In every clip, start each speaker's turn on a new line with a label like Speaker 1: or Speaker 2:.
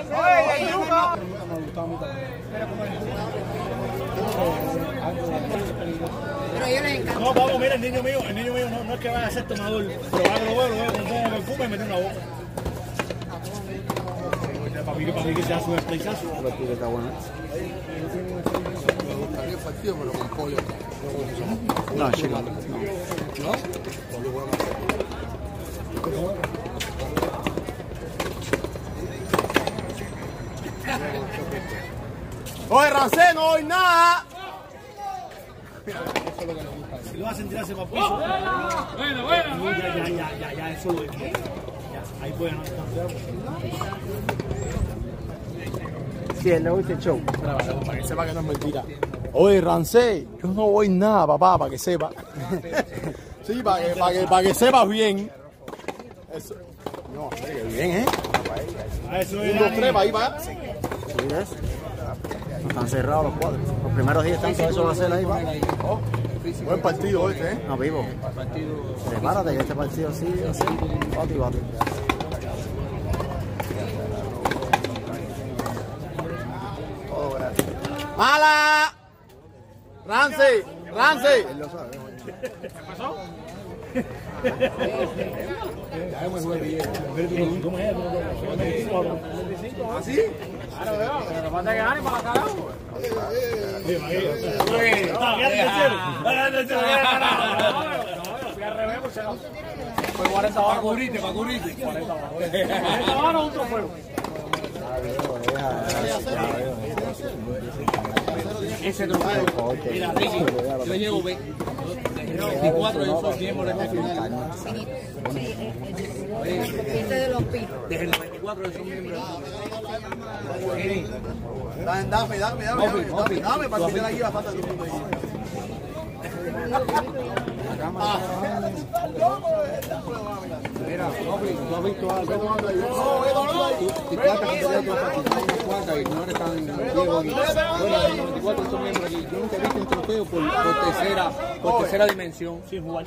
Speaker 1: Pero a ellos les encanta.
Speaker 2: No, vamos, mira, el niño mío no es que vaya a ser tomador, pero va a lo bueno, con un perfume y meter una boca. Para mí que se hace un explicazo.
Speaker 3: que está bueno.
Speaker 4: Me gustaría el partido, pero con pollo.
Speaker 3: No, chico.
Speaker 4: ¿No?
Speaker 3: Oye, Rancé, no hay nada.
Speaker 2: Si lo hacen tirarse para el piso. Ya, eso lo es. Ya, ahí pueden anotar.
Speaker 3: Sí, él le gusta el show.
Speaker 4: Para que sepa que no es mentira.
Speaker 3: Oye, Rancé, yo no voy nada, papá, para que sepa. Sí, para que sepas bien. Eso. No, que bien, ¿eh?
Speaker 2: Eso
Speaker 3: 1, 2, 3, ahí va. Sí, ¿ves? No están cerrados los cuadros. Los primeros días están, todo eso va a ser ahí, va.
Speaker 4: Buen partido este, ¿eh?
Speaker 3: No, vivo. Prepárate que este partido sí, así. Bate y bate. ¡Mala! ¡Rance! ¡Rance!
Speaker 4: Él lo sabe.
Speaker 2: ¿Qué pasó?
Speaker 4: Ya hemos jugado bien.
Speaker 2: ¿Cómo es?
Speaker 4: ¿Ah, sí?
Speaker 2: Claro, veo. Pero lo pasa que gane para la carajo. Fue 40 baros. Para cubrirte. 40 baros un trofeo.
Speaker 4: Ese trofeo. Mira, Ricky, yo llevo 24, yo soy miembro de este final.
Speaker 1: Este de los pinos.
Speaker 4: Desde el 24 yo soy miembro.
Speaker 3: Dame para que te la lleve falta tu punto ahí.
Speaker 4: Mira, tú has visto algo. Tú tratas de hacer unas cuantas y no eres tan viejo. Bueno, los 24 son miembros aquí. Yo nunca he visto un trofeo por tercera dimensión.
Speaker 2: Sin jugar.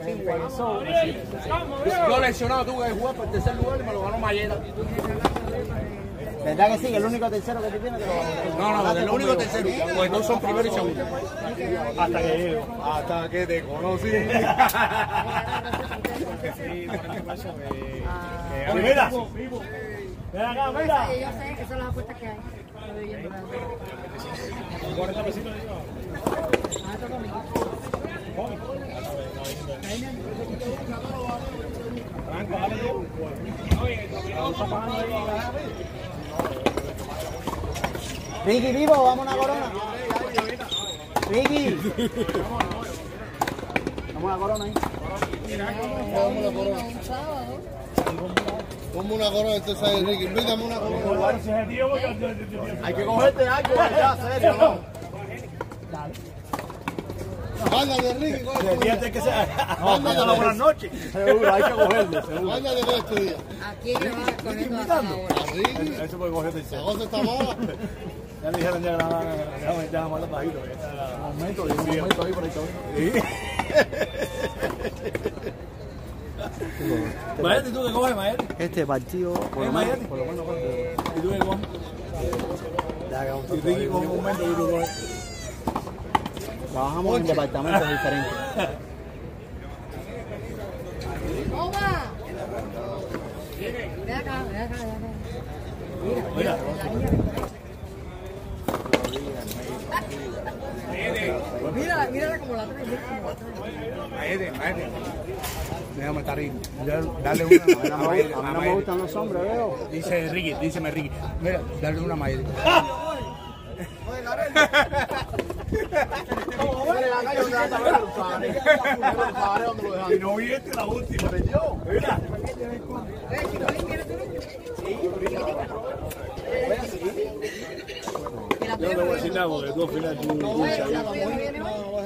Speaker 4: Yo lesionado tuve que jugar por el tercer lugar y me lo ganó Mayela.
Speaker 3: ¿Verdad que sí? El único tercero que tú tienes que lo
Speaker 4: No, el único tercero. Pues no son primero y segundo.
Speaker 2: Hasta que llego.
Speaker 4: Hasta que te conocí.
Speaker 2: Mira. Ven acá, mira.
Speaker 1: Yo sé que son las apuestas que hay.
Speaker 2: 40 pesitos.
Speaker 3: Ricky, vivo, vamos a una corona. Ricky. Vamos a una corona ahí.
Speaker 4: Vamos una corona. Como una corona, entonces Ricky, invítame una corona.
Speaker 3: Hay que cogerte algo, ya, serio, ¿no?
Speaker 4: Mándale, Ricky,
Speaker 2: Fíjate que sea. Mándale buenas noches.
Speaker 3: Seguro, hay que cogerle, seguro.
Speaker 4: mándale con este día.
Speaker 1: Aquí lleva con esto hasta ahora.
Speaker 4: A Ricky,
Speaker 2: Eso puede coger
Speaker 4: la cosa está mala.
Speaker 2: Ya le dijeron ya que la más bajito.
Speaker 3: Un momento ahí por ahí.
Speaker 2: Maete, ¿tú qué coges, Maete?
Speaker 3: Este partido, por lo menos.
Speaker 2: ¿Y tú qué coges? Y Ricky con un momento y tú coges.
Speaker 3: Trabajamos en departamentos diferentes.
Speaker 1: ¡Toma! Ven acá.
Speaker 2: Mira.
Speaker 1: Mírala como la trae.
Speaker 4: Maete. Déjame estar ahí. Dale una.
Speaker 3: A mí no me gustan los hombres, veo.
Speaker 4: Díseme Ricky. Mira, dale una Maete.
Speaker 2: Y no viste la última. Mira. Yo no voy a decir nada porque tú al final tú luchas ahí.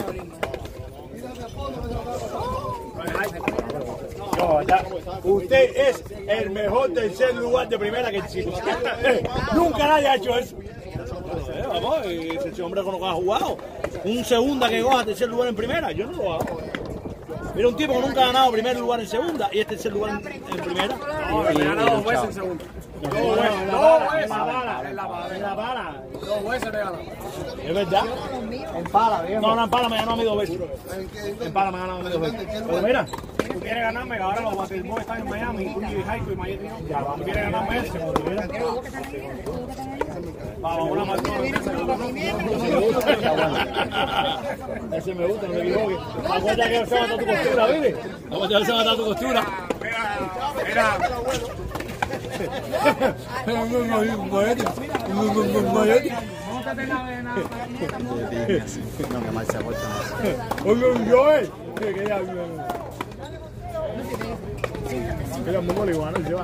Speaker 2: No, ya. Usted es el mejor tercer lugar de primera que existe. Nunca nadie ha hecho eso. Vamos, ese hombre con lo que ha jugado. Un segunda que coja tercer lugar en primera, yo no lo hago. Mira, un tipo que nunca ha ganado primer lugar en segunda y este tercer lugar en primera. No, he ganado dos veces en segunda. Dos veces. la pala.
Speaker 4: 2 veces te gana.
Speaker 2: Es verdad.
Speaker 3: En pala, viejo.
Speaker 2: No, en pala me ganó a mí 2 veces. En pala me ganó a mí 2 veces. Pero mira, tú quieres ganarme, que ahora los Basketball están en Miami, y Jaico y Miami. Ya, tú quieres ganarme ese. Vamos, una más. Ese me gusta, no me equivoques. Acuérdate que se va a matar tu costura, ¿viste? Acuérdate que se va a matar tu costura. Mira.
Speaker 3: No, que mal se aporta.
Speaker 2: Oye, Joel. Que ya. Mira, muy marihuana, yo.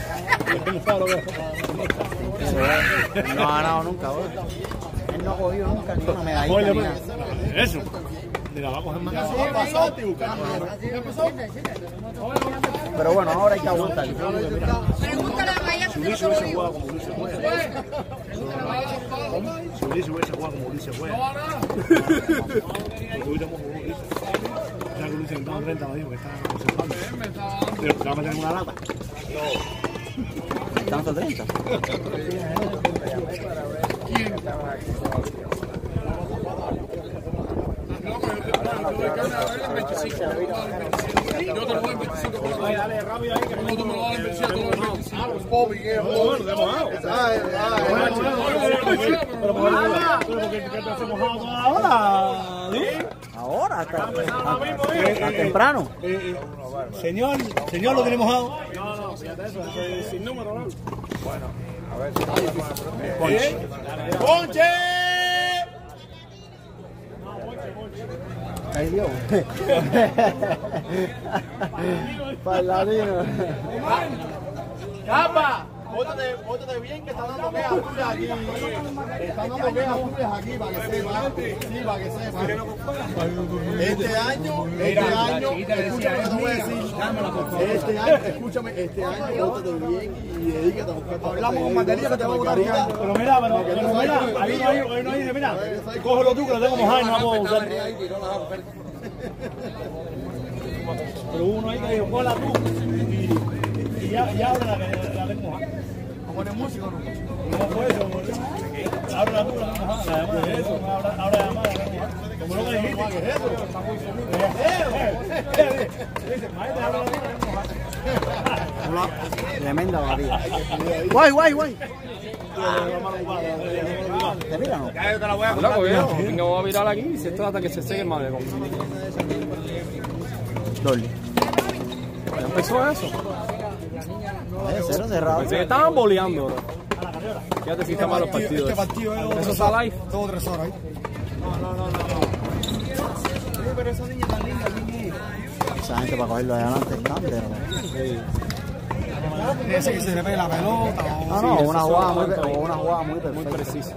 Speaker 3: No ha ganado nunca, bro. Él no ha cogido nunca ni una medallita ni nada.
Speaker 2: Eso. Mira, va a coger más.
Speaker 3: Pero bueno, ahora hay que aguantar.
Speaker 1: Pregúntale a Maya que
Speaker 2: Ulises hubiese jugado como Ulises juega. Si Ulises hubiese jugado como Ulises juega. Porque hubiésemos jugado Ulises. O sea que Ulises estaba 30, me dijo que estaba conservando. Pero te va a meter en una lata.
Speaker 3: Tanto 30.
Speaker 4: Yo te lo doy en 25.
Speaker 2: Dale, rápido ahí que
Speaker 4: No, tú me lo das en 25.
Speaker 2: Pero ¿por qué te hacemos mojado toda la hora?
Speaker 3: Ahora, hasta temprano.
Speaker 2: Señor, lo tiene mojado. No, fíjate eso, es sin número, ¿no? Bueno, a ver. ¡Ponche!
Speaker 3: Ay, Dios. Paladino.
Speaker 2: ¡Capa!
Speaker 3: Bótate bien que están dando quejas tuyas aquí. Están dando quejas tuyas aquí para que sepan. Sí, para que sepan. Este año, escúchame, no voy a decir. Escúchame, este año, bótate bien y dedícate a buscar. Hablamos con material que te va a botar ya.
Speaker 2: Pero mira, ahí no dice, mira, cógelo tú que lo tengo mojado y no lo puedo usar. Pero uno ahí que dijo, cógela tú y ya abre la tengo mojada.
Speaker 3: ¿Como en el músico no?
Speaker 2: No fue eso, abre la tú, la tengo mojada. Eso, abre la mano, la tengo mojada. Como lo que dijiste. ¿Qué es eso? Dice, maestro, abre la tú, la tengo mojada.
Speaker 3: Tremenda batida. Guay. ¿Te mira no?
Speaker 2: Ya yo te la voy a
Speaker 4: Loco, viejo. Venga, voy a virar aquí y si esto hasta que se seque el malecón.
Speaker 3: Dolly.
Speaker 4: ¿Ya empezó eso?
Speaker 3: Cero cerrado.
Speaker 4: Pensé que estaban boleando, bro. Fíjate si está mal los partidos.
Speaker 3: Este partido
Speaker 4: Eso está live.
Speaker 3: todo 3 horas. Pero esa niña tan linda, esa gente para cogerlo adelante es grande, ¿no? Ese que se le ve la pelota. No, una jugada muy perfecta.
Speaker 4: Muy precisa.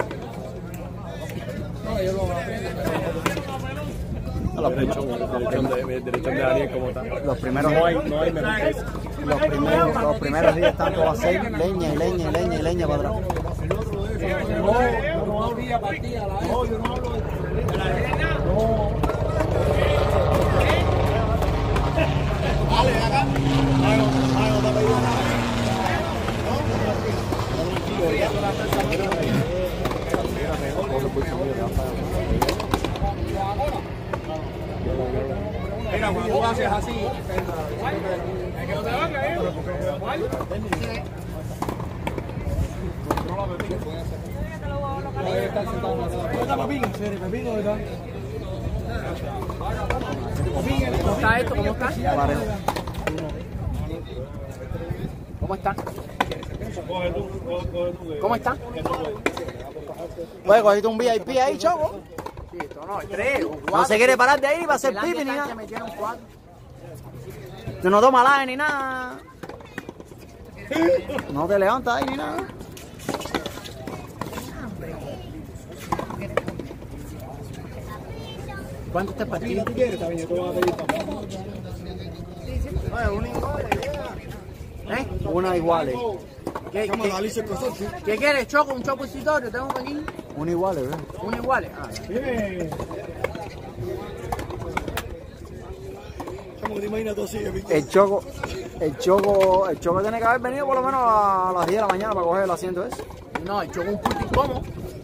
Speaker 4: Derechón de Ariel como tal.
Speaker 3: Los primeros
Speaker 4: No hay mejor que eso.
Speaker 3: los primeros días están todos a hacer leña para atrás.
Speaker 2: No habría partida, yo no hablo de la arena. Dale, acá. Mira, cuando tú haces así, es que no te van a ir.
Speaker 1: ¿Cómo está esto? ¿Cómo está? ¿Cómo está? ¿Cómo está?
Speaker 3: Oye, cogiste un VIP ahí, Choco.
Speaker 1: Sí, esto no, 3 o 4.
Speaker 3: No se quiere parar de ahí para hacer pipi ni nada. Tú no tomas laje ni nada. No te levantas ahí ni nada. ¿Cuánto te partido? Una igual.
Speaker 1: ¿Qué quieres, Choco? ¿Un choconcitorio? ¿Tengo aquí?
Speaker 3: Una igual, ¿verdad?
Speaker 1: ¿Un igual? Ah.
Speaker 3: El Choco tiene que haber venido por lo menos a las 10 de la mañana para coger el asiento ese.
Speaker 1: No, el choco un poquito incómodo.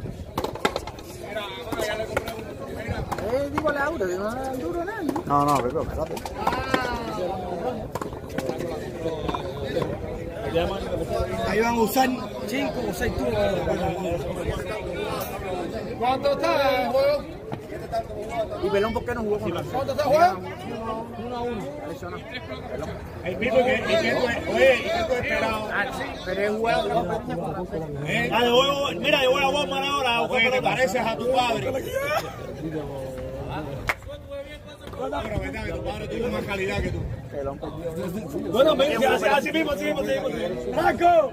Speaker 1: Digo la auto, que no es duro nada.
Speaker 4: No, pero espérate.
Speaker 2: Ahí van a usar 5 o 6 tubos.
Speaker 3: ¿Cuánto está el juego?
Speaker 1: Y Pelón, ¿por qué no jugó con nosotros?
Speaker 3: ¿Cuánto está el juego?
Speaker 1: 1-1. Eso no. Pelón.
Speaker 2: El pico que estoy esperado.
Speaker 1: Pero es juego.
Speaker 2: Mira, yo voy a Walmart ahora. Oye, te pareces a tu padre. Pero verdad que tu padre tuvo más calidad que tú. Bueno, así mismo. ¡Marco!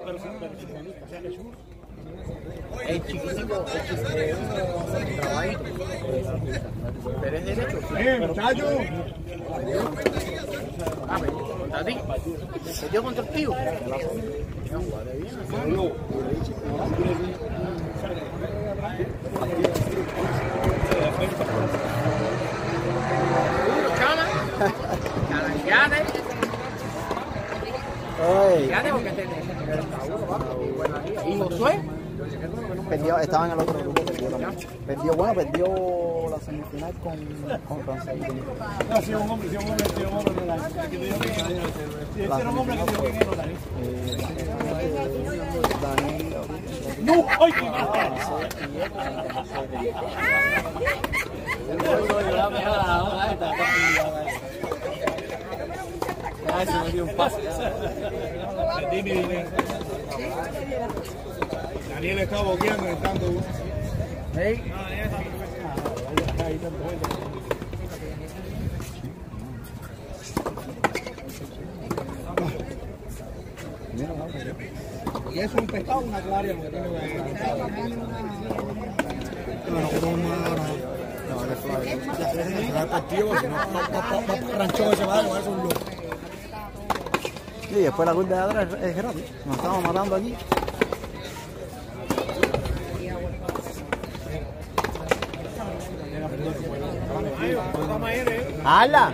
Speaker 1: El chiquitico, trabajito. Pero es derecho.
Speaker 2: Muchacho.
Speaker 1: Contra ti. Perdió contra el tío. No, jugaste bien. Fíjate porque te ¿y Josué?
Speaker 4: Perdió, estaba en el otro grupo, perdió la semifinal con Francia.
Speaker 2: No, si un hombre, no, ¡ay! Se me dio un pase. Perdí mi dinero. Daniel está boqueando en tanto.
Speaker 1: Hey.
Speaker 2: Y es un pescado, una claria.
Speaker 4: Y después la curva de atrás es gratis. Nos estamos matando aquí. ¡Hala!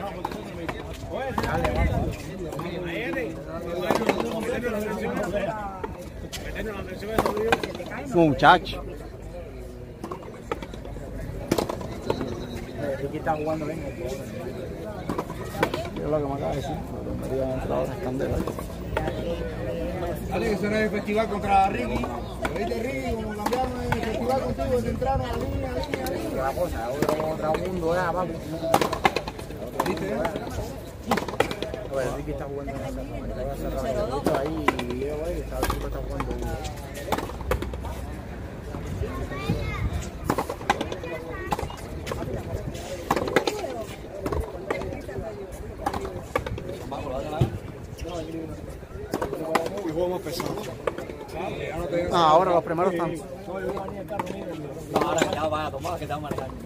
Speaker 4: Muchacho.
Speaker 1: Ricky está jugando bien.
Speaker 4: Es lo que me acaba de decir. Me iban a entrar otras candelas.
Speaker 3: Dale, eso no es el festival contra Ricky. ¿Viste, Ricky? Como cambiaron el festival contigo, se entraron a la línea.
Speaker 1: La cosa, otro mundo, papi.
Speaker 3: ¿Viste?
Speaker 1: Bueno, Ricky está jugando en esa ahí, está jugando.
Speaker 2: Y jugamos pesado.
Speaker 4: Ahora los primeros están.
Speaker 5: Ahora ya van a tomar, que te van a manejar.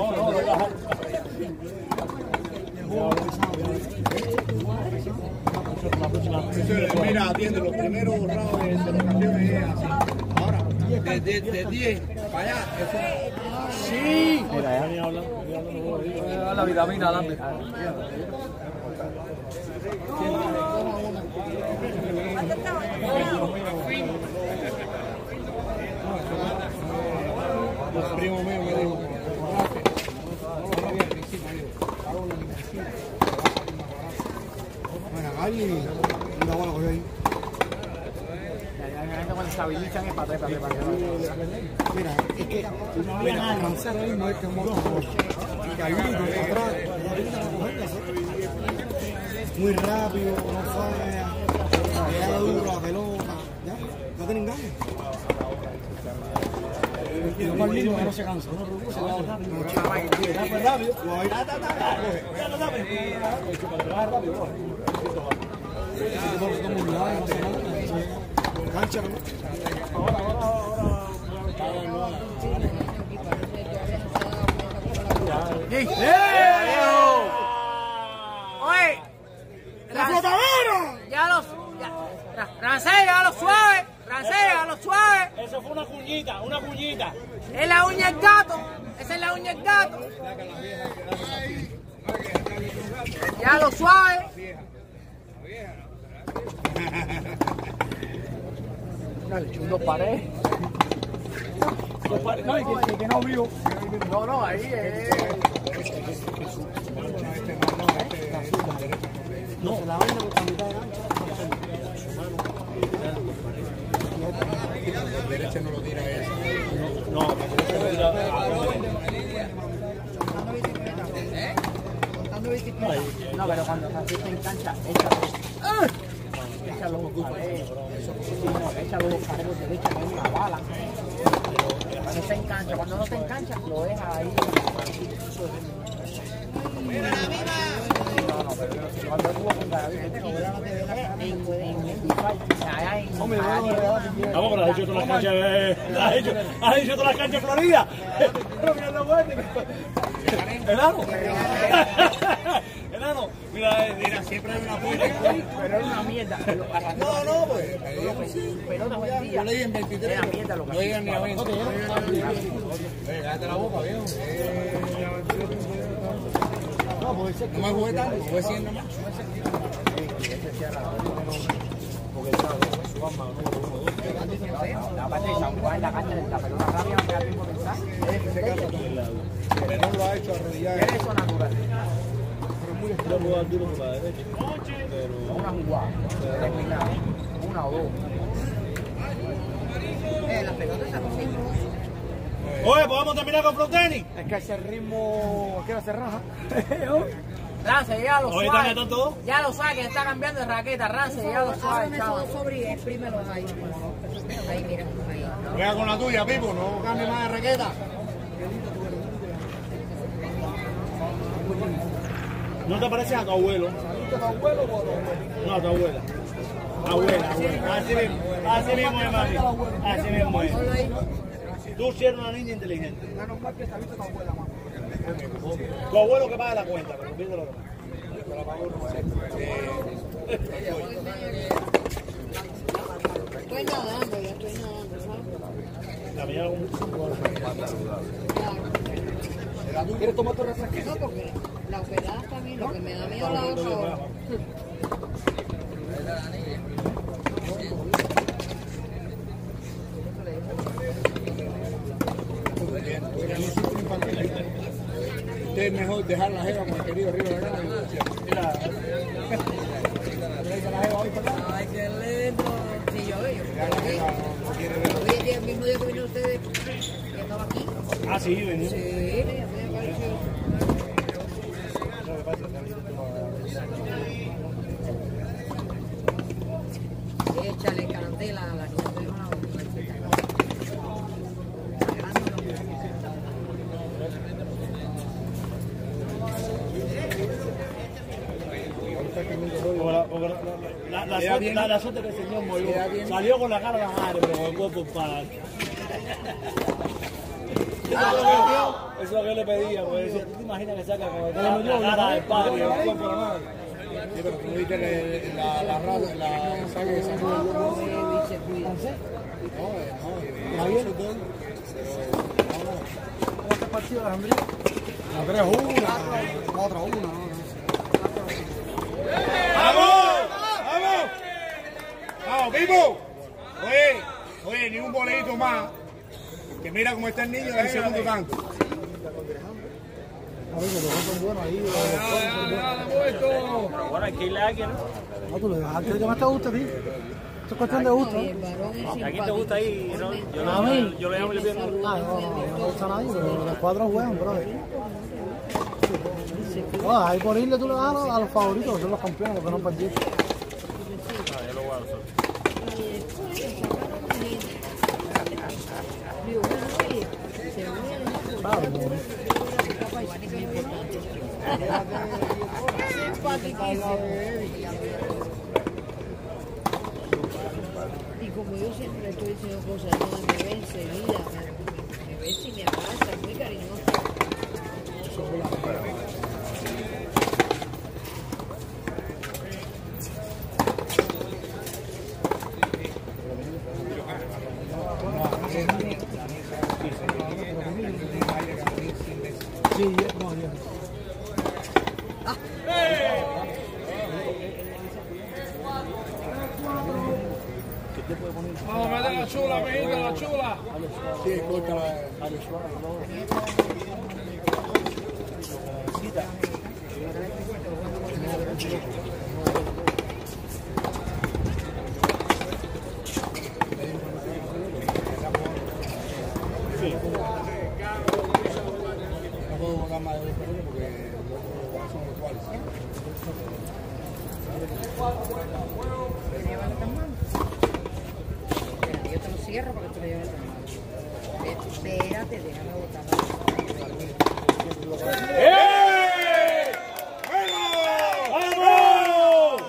Speaker 3: Mira, atiende, los primeros rounds de los campeones es así. Ahora, de 10 para allá, eso. Sí.
Speaker 4: Mira, ya.
Speaker 5: La vitamina, dame.
Speaker 3: Los primos míos me dijo. Bueno, Gali, una buena cosa ahí.
Speaker 1: Cuando estabilizan es para atrás.
Speaker 3: Mira, es que avanzar ahí no es que moto. Y Carlito atrás, muy rápido, no falla, pega duro la pelota, ya, no tienen ganas. Y lo más lindo es que no se cansa, no se va rápido. Cancha,
Speaker 1: Oye, Rancé, a lo suave, a lo suave.
Speaker 2: Eso fue una cuñita.
Speaker 1: Es la uña del gato, esa es la uña del gato. Ya lo suave. Le eché dos paredes.
Speaker 2: No, y que no vio.
Speaker 1: No, ahí
Speaker 2: No,
Speaker 1: la vaina por la mitad de ancho.
Speaker 4: La derecha no lo tira eso.
Speaker 2: no,
Speaker 1: No, pero cuando se asiste en cancha, echa los paredes. Echa los paredes derecha con una bala. Cuando está en cancha, cuando no está en cancha, lo deja ahí. No, pero cuando estuvo con Garavito, en
Speaker 2: vamos, pero has hecho todas las canchas, has hecho todas las canchas de Florida. Enano. Enano, mira, siempre hay una puerta.
Speaker 1: pero era una mierda.
Speaker 4: No, pues.
Speaker 1: Pero no vendía.
Speaker 4: Yo leí en 23.
Speaker 1: Era mierda lo que
Speaker 4: No llegan ni a 20. Cállate la boca, viejo. No me jugué tanto, jugué 100 nomás.
Speaker 1: La parte de San Juan en la cancha de la pelota rápida, no me da tiempo de pensar.
Speaker 4: Pero no lo ha hecho arrodillado.
Speaker 1: Es eso natural. Una jugada, terminada, una o dos. Las pelotas se hacen.
Speaker 2: Oye, ¿podemos terminar con Frontenis?
Speaker 1: Es que ese ritmo quiero hacer raja. Rance, ya lo
Speaker 2: Oye,
Speaker 1: suave.
Speaker 2: ¿están todo?
Speaker 1: Ya lo sabe que está cambiando de raqueta. Rance, ya lo suave,
Speaker 6: Ábreme
Speaker 1: chavo.
Speaker 6: todo sobre y exprímelos ahí. Ahí, mira, ahí.
Speaker 4: Juega con la tuya, Pipo, no cambie más de raqueta.
Speaker 2: ¿No te pareces a tu abuelo? No, a tu abuela. Abuela. Así mismo es, mami. Así mismo es. Tú sí eres una niña inteligente. Tu abuelo que paga la cuenta, pero pídelo lo demás.
Speaker 6: Estoy nadando, ya estoy nadando, ¿sabes?
Speaker 2: La mía era un...
Speaker 6: ¿Quieres tomar tu refresco? No, porque la operada está bien, lo que me da miedo la otra hora.
Speaker 4: Es mejor dejar la jeva con el querido arriba de la cara.
Speaker 6: Ay, qué lindo. Sí, yo veo. Oye, el mismo día que vino ustedes, que estaba aquí.
Speaker 2: Ah, sí, venía.
Speaker 6: Sí, me pareció. Échale candela a la niña.
Speaker 2: La suerte que el señor murió. Salió con la cara de la madre, pero con el cuerpo para. Eso es lo que yo le pedía, porque decía, ¿tú te imaginas que saca con la cara del padre y el cuerpo de la madre?
Speaker 4: Sí, pero tú viste la sangre que sacó el loco. No,
Speaker 1: ¿Cómo está el partido, Alejandro?
Speaker 4: 3-1, 4-1. ¡Vamos, Pipo! Oye, ni un boleto más. Que mira cómo está el niño en el segundo tanto.
Speaker 2: Bueno, hay que irle a alguien, ¿no?
Speaker 1: No, tú le dejaste que más te gusta a ti. Esto es cuestión de gusto.
Speaker 6: Y el varón es
Speaker 2: ¿A quién te gusta ahí? ¿No? Yo le llamo y le pido.
Speaker 1: Ah, no me gusta a nadie, pero los cuatro juegan, brother. No, ahí por irle tú le das a los favoritos, que son los campeones, los que no perdieron.
Speaker 2: Yo lo voy a hacer.
Speaker 6: Y como yo siempre estoy diciendo cosas, no me ve enseguida, me ve si me abraza, es muy cariñoso.
Speaker 1: Sí, no, ya.
Speaker 2: Vamos a meter chula, mijito, la chula.
Speaker 3: Sí, córtala. No puedo botar más de 2 minutos porque los son virtuales.
Speaker 6: Yo te lo cierro para que tú lo lleves a mano. Espérate, déjame botar.
Speaker 2: ¡Eh! ¡Vamos!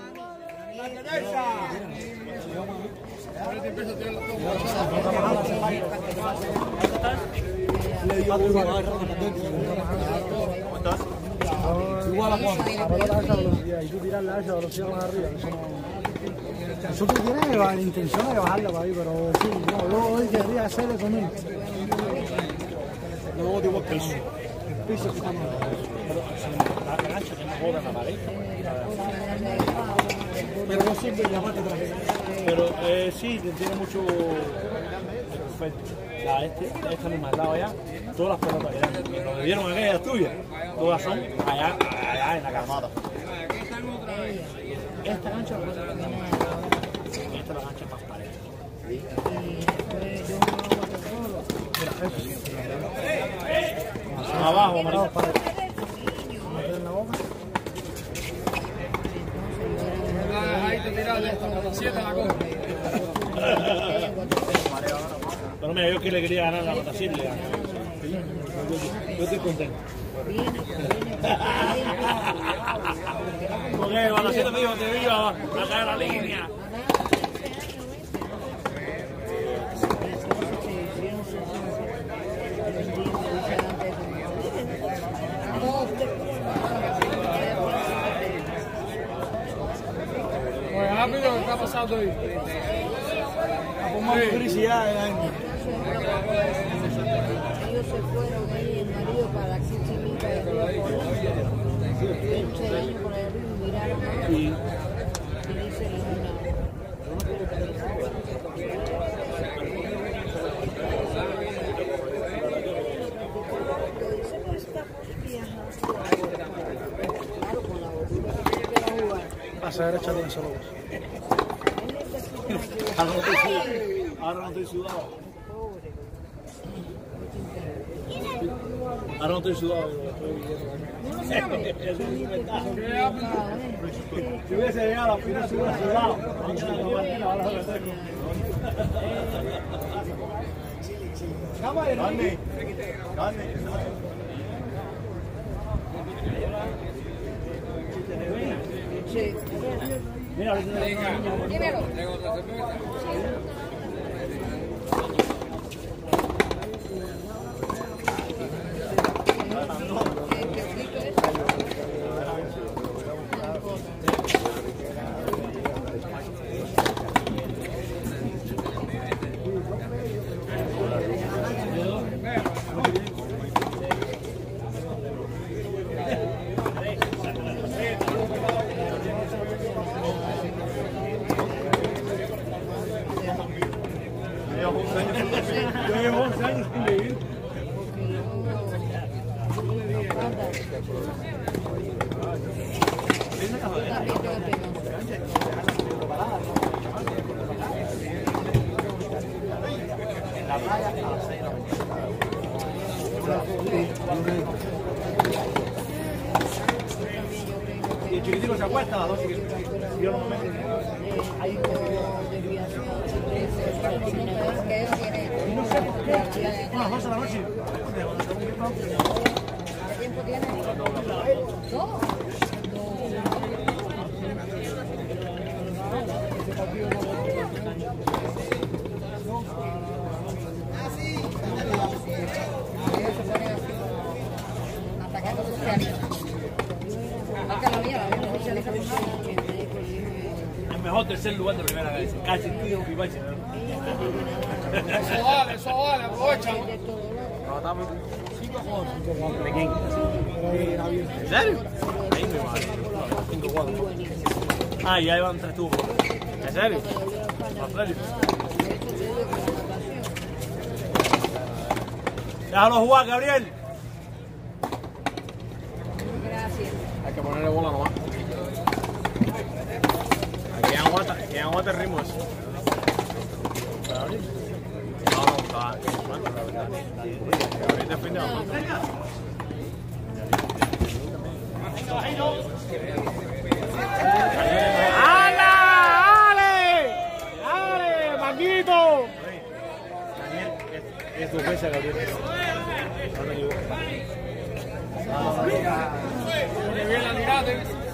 Speaker 1: Igual a y tú tirarla a esa velocidad más arriba. Nosotros tenemos la intención de bajarla para ahí, pero sí, no, yo hoy querría hacerle con él.
Speaker 2: No, digo piso.
Speaker 1: El piso que estamos.
Speaker 2: La cancha que no joda la pared.
Speaker 1: Pero no siempre llamaste otra vez.
Speaker 2: Pero sí, tiene mucho. Perfecto. Esta misma al lado allá, todas las pelotas que nos dieron aquellas tuyas, todas son allá en la camada. Esta cancha es la cancha más pareja. Abajo, María.
Speaker 7: Ahí te tiraste, 7 la copa.
Speaker 2: Pero mira, yo que le quería ganar la votación, le gané. Yo estoy contento. Porque Balacito me dijo que iba a caer la línea.
Speaker 7: Oye, rápido, ¿qué está pasando ahí?
Speaker 6: Ellos se fueron, él y el marido, para la Chichimita de Río Colón. 15 años por el río y miraron a él. Y dice la nena. Dice, no estamos viajando. Claro, con la botella que quiera jugar.
Speaker 1: Vas a ver, échale un solo.
Speaker 2: Ahora no estoy sudado. Ahora no estoy sudado. Si hubiese llegado a la final, se hubiera sudado.
Speaker 3: Dale.
Speaker 6: Sí.
Speaker 2: Mira,
Speaker 6: Dímelo.
Speaker 2: yo llevo 11 años sin vivir.
Speaker 1: La playa a las 6 de la
Speaker 2: Y el chiquitico se acuesta a las 12. Yo no me meto.
Speaker 6: Hay desviación que él tiene.
Speaker 2: No sé por qué. A las 12 de la noche.
Speaker 6: ¿Qué tiempo tiene? No. Atacando socialistas. Marca la mía, la vez socialista.
Speaker 2: El mejor tercer lugar de primera vez. Casi tío y vaya.
Speaker 7: Eso vale, aprovecha.
Speaker 2: ¿En serio? Ahí me vale. 5-4. Ah, ya iban 3 tubos. ¿En serio? ¿En serio? Déjalo jugar, Gabriel.
Speaker 6: Gracias.
Speaker 7: Hay que ponerle bola nomás. ¿Quién aguanta el ritmo eso? No, está suelto, la verdad. Gabriel defiende a mucho. ¡Ala! ¡Ale, Maquito!
Speaker 2: Daniel, es tu fecha, Gabriel. No te equivoques.
Speaker 7: ¡Qué bien la tiraste!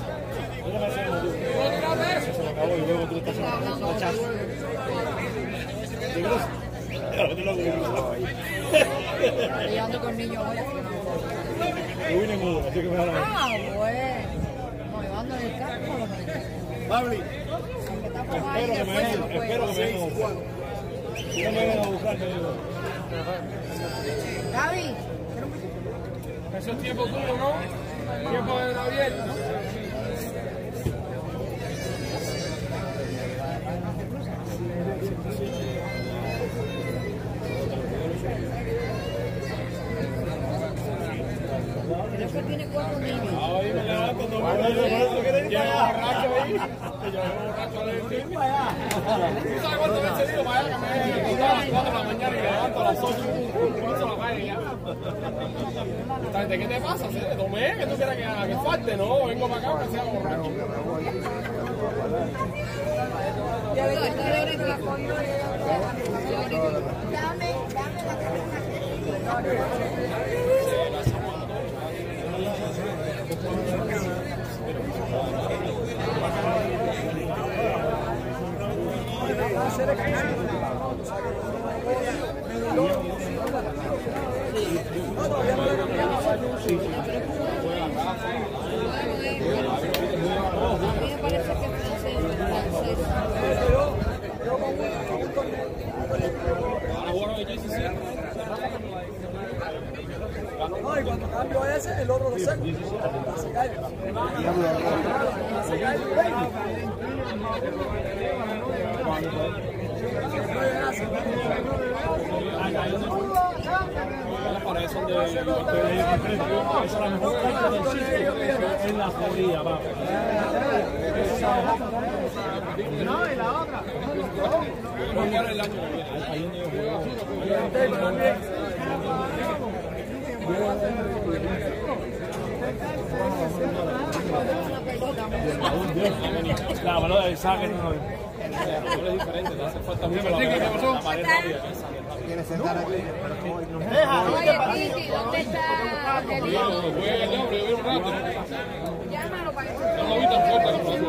Speaker 2: Se me acabó y luego tú estás haciendo rechazo.
Speaker 6: Yo ando con niños hoy.
Speaker 2: Yo vine mudo, así que me da la
Speaker 6: Ah, bueno. No, yo ando en el carro con los niños.
Speaker 3: Pablo,
Speaker 6: Aunque estamos ahí
Speaker 2: Espero que me
Speaker 6: después,
Speaker 2: vengan,
Speaker 6: no puedo.
Speaker 2: espero que me vengan a buscar. Si no me vengan a buscar, te digo.
Speaker 6: Gaby,
Speaker 7: Eso es tiempo tuyo, ¿no? Tiempo de Gabriel, ¿no?
Speaker 6: creo que tiene 4 niños.
Speaker 2: Ahí me levanto, no me
Speaker 7: Lleva borracho ahí. Lleva borracho ahí. ¿Tú sabes cuánto veces digo para allá que me he acostado a las 4 de la mañana y me levanto a las 8? Comienzo la calle ya. ¿Qué te pasa? ¿Sí? ¿Tomé? ¿Que tú quieras que falte? No, vengo para acá que sea borracho.
Speaker 6: Dame A mí me parece que francés.
Speaker 8: No, y cuando cambio ese, el otro lo seco. Se cae. Se cae.
Speaker 2: Para eso de esa es la mejor cancha del sitio en la Florida, va.
Speaker 7: No, y la otra. Voy a jugar el año que viene.
Speaker 2: Ahí donde yo juego. La balón del saque no es diferente, le hace falta mucho la pared rápida.
Speaker 6: Oye, Titi, ¿dónde está el
Speaker 7: Voy a ganar, pero yo vi un rato.
Speaker 6: Llámalo para que
Speaker 7: No lo vi tan fuerte como tú,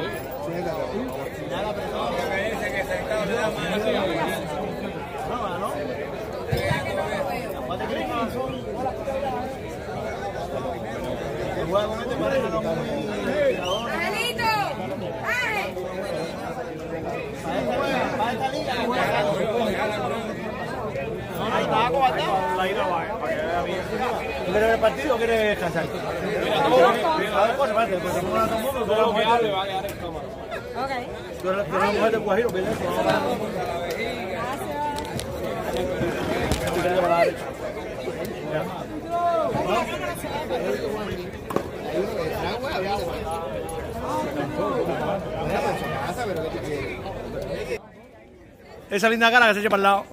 Speaker 6: ¡Angelito! ¡Ay!
Speaker 2: Ahí está, ¿cómo está? La ida va, para que vea bien. ¿Tú quieres ver el partido o quieres descansar? A ver, pues, espérate, pues somos a todo el mundo, tú eres la mujer de-
Speaker 7: va a quedar en cámara.
Speaker 6: Ok.
Speaker 2: tú eres la mujer de Guajiro, ¿verdad? Tú quieres llevar a la derecha. Esa linda cara que se echa para el lado.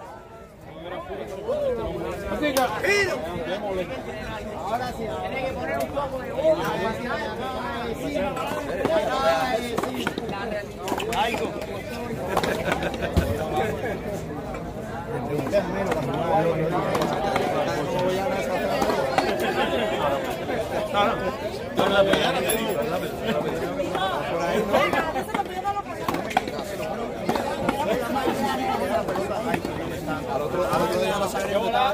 Speaker 3: Al otro día la sangre botada.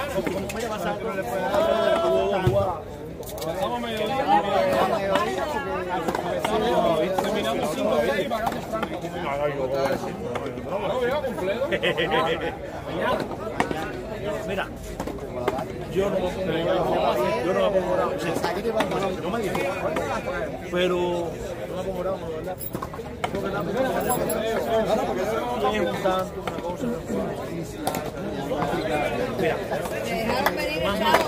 Speaker 7: Estamos mediodía. Terminamos 5 y pagamos franco. No, veo completo.
Speaker 2: Mira, yo no me pongo bravo. No me dijo. Pero no me pongo bravo, ¿verdad? Porque la primera vez que me un tanto, una cosa. Mira.
Speaker 6: ¿Te dejaron venir el sábado?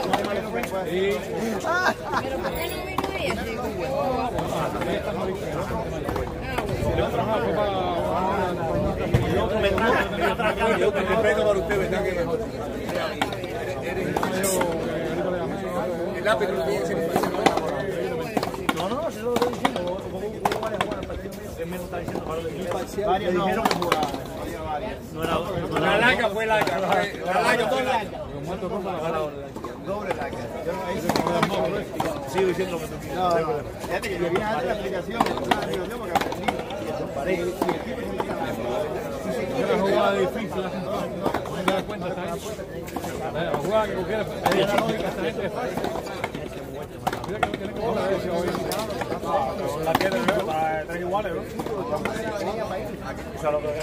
Speaker 6: ¿Pero por qué no vino ella? Sí, porque
Speaker 4: Respeto para usted, ¿verdad que mejor? El árbitro no tiene que ser
Speaker 2: No, si lo estoy diciendo, hubo varias jugadas al partido mío, él mismo está diciendo, varios dijeron que jugaba. No era
Speaker 4: la larga fue larga. La larga fue larga.
Speaker 3: Doble like. Yo no hice
Speaker 2: sigo diciendo lo que tú quieres.
Speaker 3: fíjate que yo vine a darte la explicación. Porque aprendí.
Speaker 7: Una jugada difícil, no me da cuenta. La jugada que cualquiera, la lógica, esta gente es fácil. Mira que no tiene que poner eso hoy. La quieren ver para estar iguales, ¿no? Eso es lo que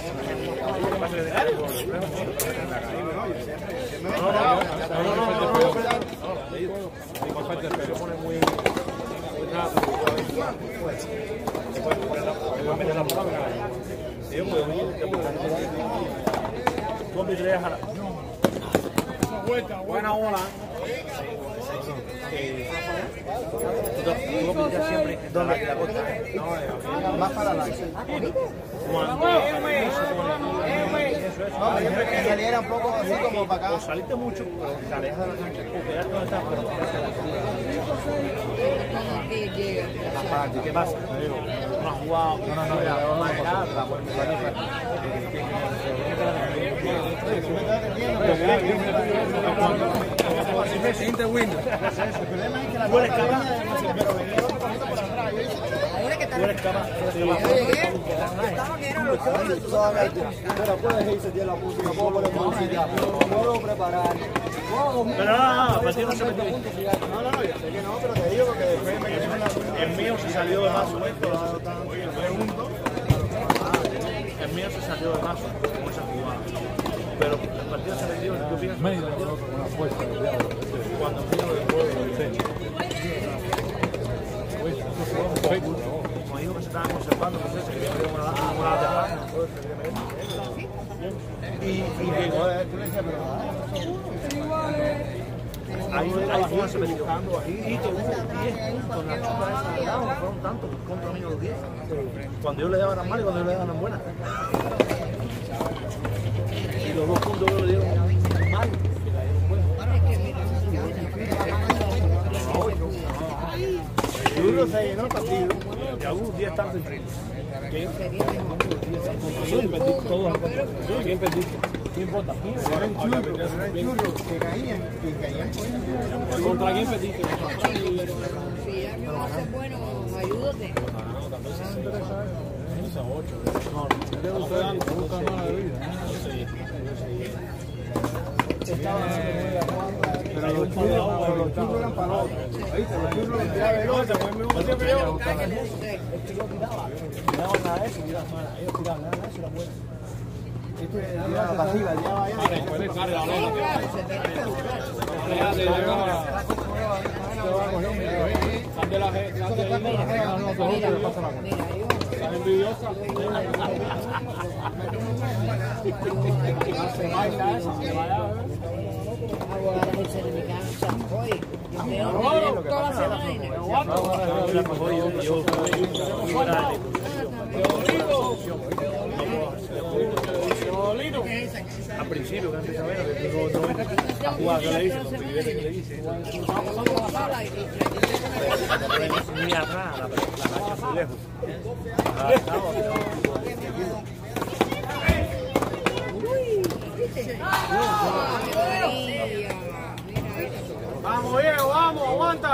Speaker 2: buena bola. Siempre
Speaker 3: Más para la que saliera un poco así como para acá.
Speaker 2: O saliste mucho, pero te alejas de la cancha. O quedarte donde estás, pero ¿qué pasa? No has jugado.
Speaker 4: Siguiente window.
Speaker 2: Tú eres capaz. Tú eres capaz.
Speaker 3: Pero puedes irse de la música, puedo poner música, puedo preparar.
Speaker 2: Pero no, partido no se metió.
Speaker 3: No, yo sé que no, pero te digo porque después me quedé en la
Speaker 2: El mío se salió de mazo. El mío se salió de mazo con esa jugada. Pero el partido se metió, ¿qué opinas? Cuando vino del juego. Como digo que se estaban conservando, no sé, se quería ver una de abajo. Y llegó. Ahí se metió. Y que hubo 10 puntos en la chupa esa de lado, no fueron tantos contra mí los 10. Cuando yo le daba las malas y cuando yo le daba las buenas. Y los 2 puntos que le dieron mal.
Speaker 3: Duro se llenó el partido.
Speaker 2: Y algunos 10 tantos en frente. ¿Quién perdiste? Todos. ¿Quién perdiste? ¿Qué importa?
Speaker 3: Que caían.
Speaker 2: ¿Contra quién perdiste?
Speaker 6: Si ya me va a ser bueno, ayúdate.
Speaker 3: Pero los churros eran para otros. ¿Viste? Los churros eran para otros. Esto es la pasiva, ya vaya.
Speaker 2: Al principio que empieza a ver, a jugar, ¿qué le dice? Ni atrás, la cancha muy lejos.
Speaker 7: Vamos, viejo, vamos, aguanta.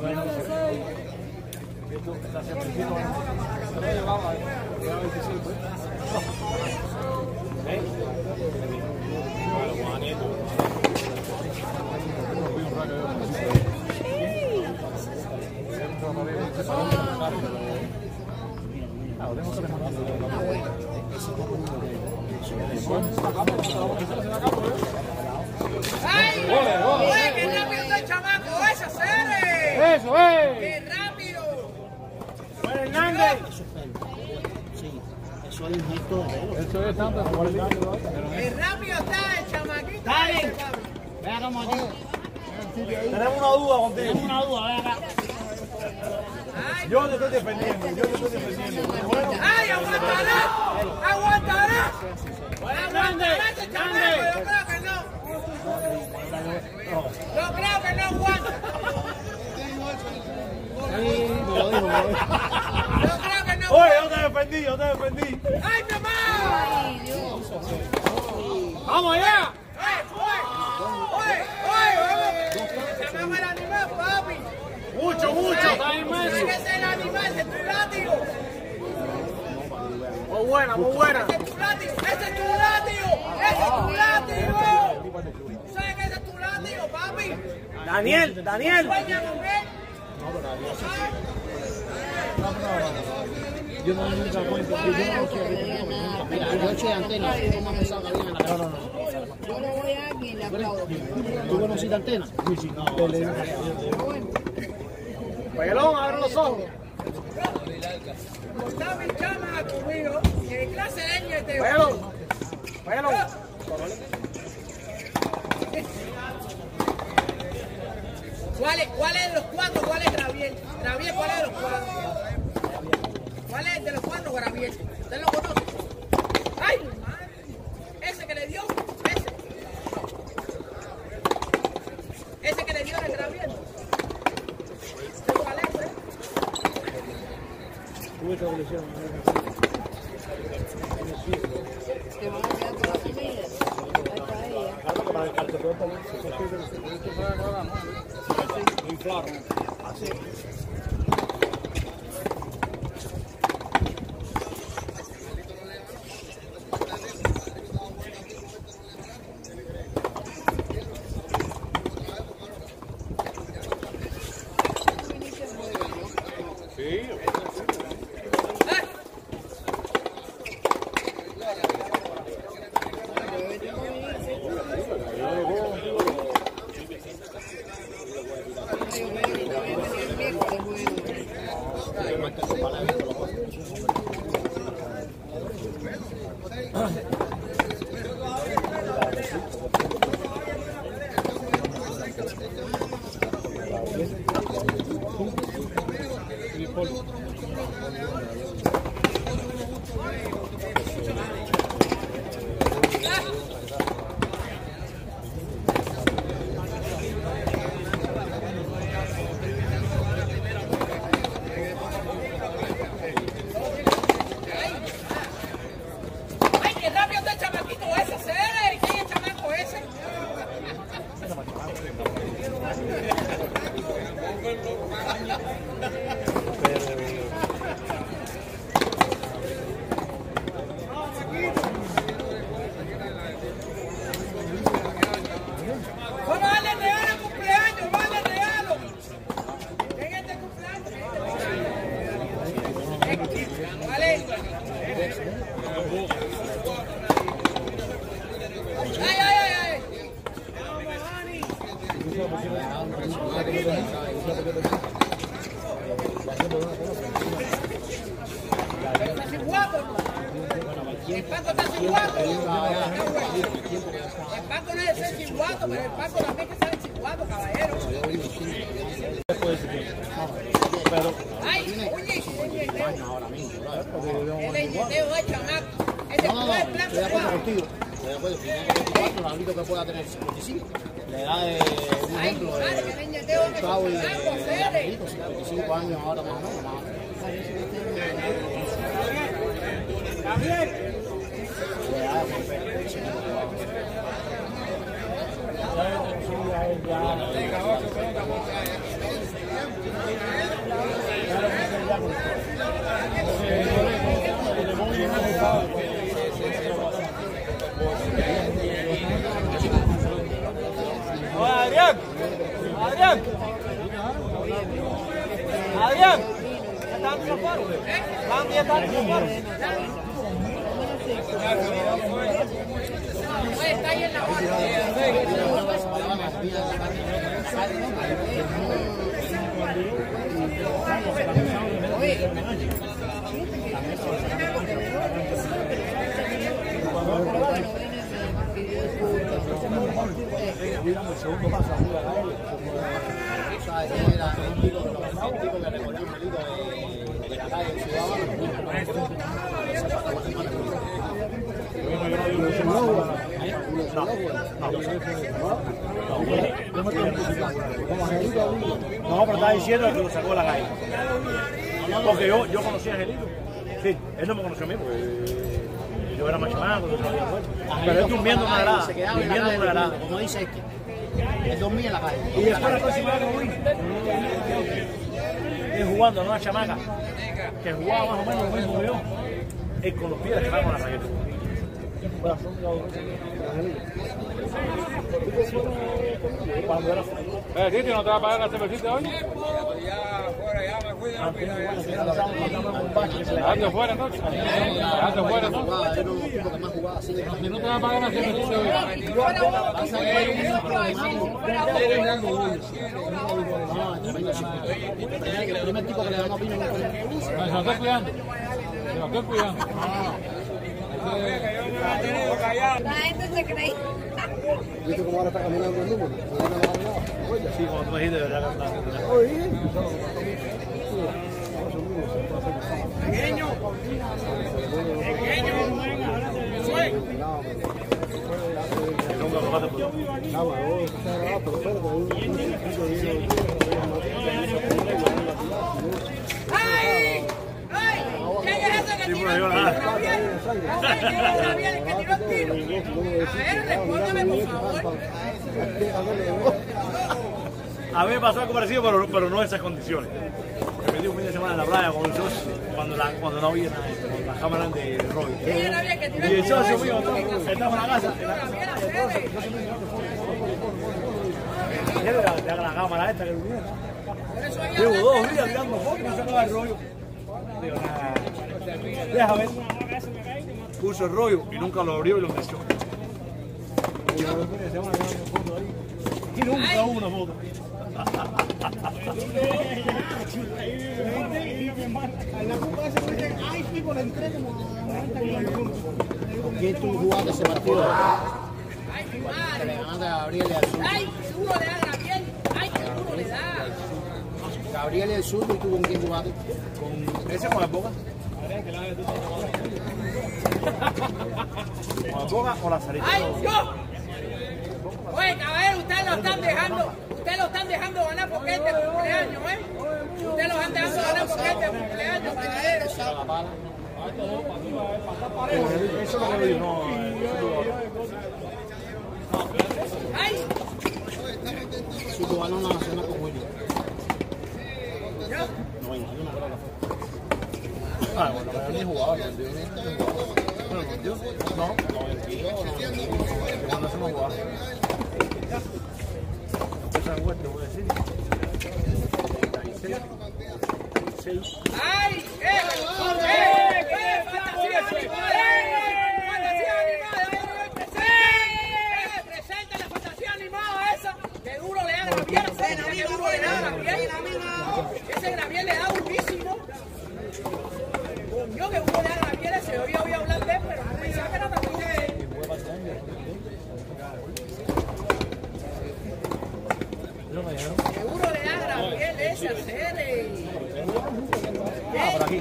Speaker 8: ¡Ay! ¡Qué rápido está el chamaco! ¡Ese Cere!
Speaker 7: ¡Eso, eh!
Speaker 8: ¡Qué rápido!
Speaker 7: ¡Juan Hernández!
Speaker 1: Eso es un gesto de
Speaker 7: Eso es tanto.
Speaker 8: ¡Qué rápido está el chamaquito!
Speaker 7: ¡Dale!
Speaker 1: Vea cómo aquí.
Speaker 2: Tenemos una duda contigo.
Speaker 1: Tenemos una duda, vea acá.
Speaker 2: Yo te estoy defendiendo, Bueno,
Speaker 8: ¡Ay, aguantará! ¡Aguantará! ¡Aguantará ese chamaco! Yo creo que no. Yo creo que no aguanta. Yo creo que no
Speaker 2: oye,
Speaker 8: aguanta.
Speaker 2: yo te defendí.
Speaker 8: ¡Ay, mi mamá!
Speaker 6: Ay, Dios.
Speaker 8: ¡Vamos allá! ¡Oye! ¡Se llama el animal, papi!
Speaker 2: Mucho.
Speaker 8: ¡Tiene que ser el animal, ese es tu látigo!
Speaker 2: Muy buena.
Speaker 8: ¡Ese es tu látigo! ¡Ese es tu látigo! ¿Sabes que ese es tu látigo, papi?
Speaker 2: Daniel.
Speaker 8: Sueña con él.
Speaker 1: Yo no nunca cuento. Mira, yo eché antena. ¿Cómo me saca bien en la cara?
Speaker 6: Yo le voy a alguien y le aplaudo.
Speaker 1: ¿Tú conociste antena? Sí.
Speaker 6: Bueno,
Speaker 2: Pelón, abre los ojos.
Speaker 8: Está mi chama conmigo. ¿Qué clase de leña este?
Speaker 2: Pelón.
Speaker 8: ¿Cuál es de los cuatro? ¿Cuál es Graviel? Graviel, ¿cuál es de los cuatro? ¿Cuál es de los cuatro Graviel? ¿Usted lo conoce? ¡Ay, madre! Ese que le dio, ese que le dio el Graviel. ¿Cuál es?
Speaker 6: te van a quedar con la comida. Ahí está ella.
Speaker 8: ¡Ay, qué rápido está el chamaquito ese! ¿Se ve quién es el chamaco ese? Vamos a darle regalo al cumpleaños, vamos a darle regalo. ¿Quién es este cumpleaños? ¿Vale? ¡Ay! Está sin guapo. El Paco está sin guapo. El Paco no es ser sin guapo, pero el Paco también que sale sin guapo, caballero. Ay, oye, el leñeteo del chamaco. Ese fue el plan
Speaker 1: Estoy de acuerdo
Speaker 8: guapo.
Speaker 1: contigo. Estoy de acuerdo. Si tiene 24, lo único que pueda tener 55. Le da de un
Speaker 8: Ay,
Speaker 1: ejemplo
Speaker 8: madre, que leñeteo que
Speaker 1: Chavo y
Speaker 8: son blancos, Fede.
Speaker 1: 55 años ahora más o menos.
Speaker 2: Adrián, ¿están dando los paros?
Speaker 8: Oye, está ahí en la hora.
Speaker 2: aquí dando el segundo paso a Julia Gael.
Speaker 3: ¿Sabes? Era un tipo que recorrió un pelito de la calle,
Speaker 2: No, pero estaba diciendo que lo sacó de la calle. Porque yo conocí a Angelito. Sí, él no me conoció a mí porque yo era más chamaco, pero él durmiendo en una grada. Durmiendo en una grada.
Speaker 3: Como dice este. Él dormía en la calle.
Speaker 2: Y después la próxima vez que fui, él jugando, no una chamaca, que jugaba más o menos lo mismo que yo, él con los pies le con la raqueta. Cuando era
Speaker 7: Titi, ¿no te va a pagar la cervecita hoy? Hazte fuera entonces. Hazte fuera entonces.
Speaker 3: Era un tipo que más jugaba así.
Speaker 7: No te va a pagar la cervecita hoy.
Speaker 3: El primer tipo que le daba opinión.
Speaker 7: Se lo estoy cuidando. Se lo estoy cuidando.
Speaker 6: La gente se cree.
Speaker 4: ¿Viste cómo ahora está caminando el número?
Speaker 2: Sí, como tú me dijiste, de verdad que está.
Speaker 4: Oye.
Speaker 8: ¡Ay! ¡Ay! ¿Quién es ese que tiró el tiro, Gabriel? ¿Quién es Gabriel, el que tiró el tiro? A ver, respóndeme, por favor.
Speaker 2: A mí me pasó algo parecido, pero no en esas condiciones. Me metí un fin de semana en la playa con el socio cuando no había nada, con las cámaras de Roy.
Speaker 8: ¿Quién es Gabriel que tiró
Speaker 2: Y
Speaker 8: el
Speaker 2: el
Speaker 8: tiro?
Speaker 2: socio mío estaba en la casa. Le haga la cámara esta que venía. Llevo 2 días tirando fotos y no se acaba el rollo. Digo, nada. Deja ver. Puso el rollo y nunca lo abrió y lo metió. Y nunca hubo una foto.
Speaker 3: ¿Con quién tú jugaste ese partido?
Speaker 8: ¡Ay, mi
Speaker 3: Que
Speaker 8: madre!
Speaker 3: le ganaste a Gabriel y al Sur.
Speaker 8: ¡Ay, seguro le da Gabriel! ¡Ay, seguro le da!
Speaker 3: Gabriel y el Sur, ¿y tú con quién jugaste?
Speaker 2: Ese con la boca. Con la boca o la salida.
Speaker 8: ¡Ay, yo! Oye, caballero, ustedes lo están dejando ganar porque es de cumpleaños, ¿eh? Ustedes lo están dejando ganar porque es de cumpleaños, caballero.
Speaker 2: Eso es lo que le digo.
Speaker 8: ¡Ay!
Speaker 3: Si tú ganas una nacional con William.
Speaker 2: Ah, bueno, pero ni jugaba, no vendió. No, cuando hacemos jugar. Esa vuelta, te voy a decir. 6.
Speaker 8: ¡Ay! ¡Qué fantasía animada! ¡Fantasía animada! ¡Presenta la fantasía animada esa! ¡Qué duro le da Gabriel! ¡Qué duro le da Gabriel! Ese Gabriel le da durísimo. Yo que duro le da Gabriel ese. Hoy voy a hablar de él, pero no pensaba que era tan bueno. Seguro le da Gabriel ese hacer.
Speaker 2: Por aquí.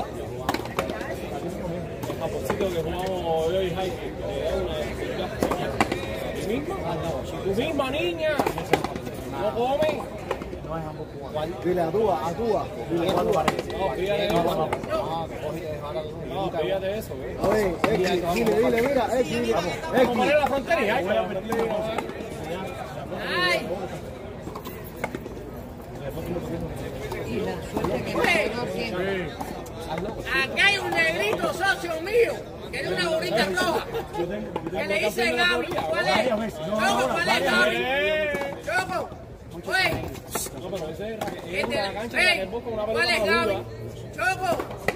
Speaker 7: Japoncito que jugamos hoy, Jaime. ¿Tu misma niña? ¿No come?
Speaker 2: No es ambos jugadores.
Speaker 4: Dile, actúa.
Speaker 2: Dile cuándo parece.
Speaker 7: No, pídate eso. No, pídate eso.
Speaker 4: Oye, dile, mira,
Speaker 7: Vamos a poner la frontera y ahí.
Speaker 8: ¡Ay!
Speaker 6: Y la suerte que me quedó siempre.
Speaker 8: Aquí hay un negrito socio mío que es una burrita roja que le dice Gaby. ¿Cuál es? Choco, ¿cuál es Gaby? Choco. Oye. ¿Cuál es Gaby? Choco.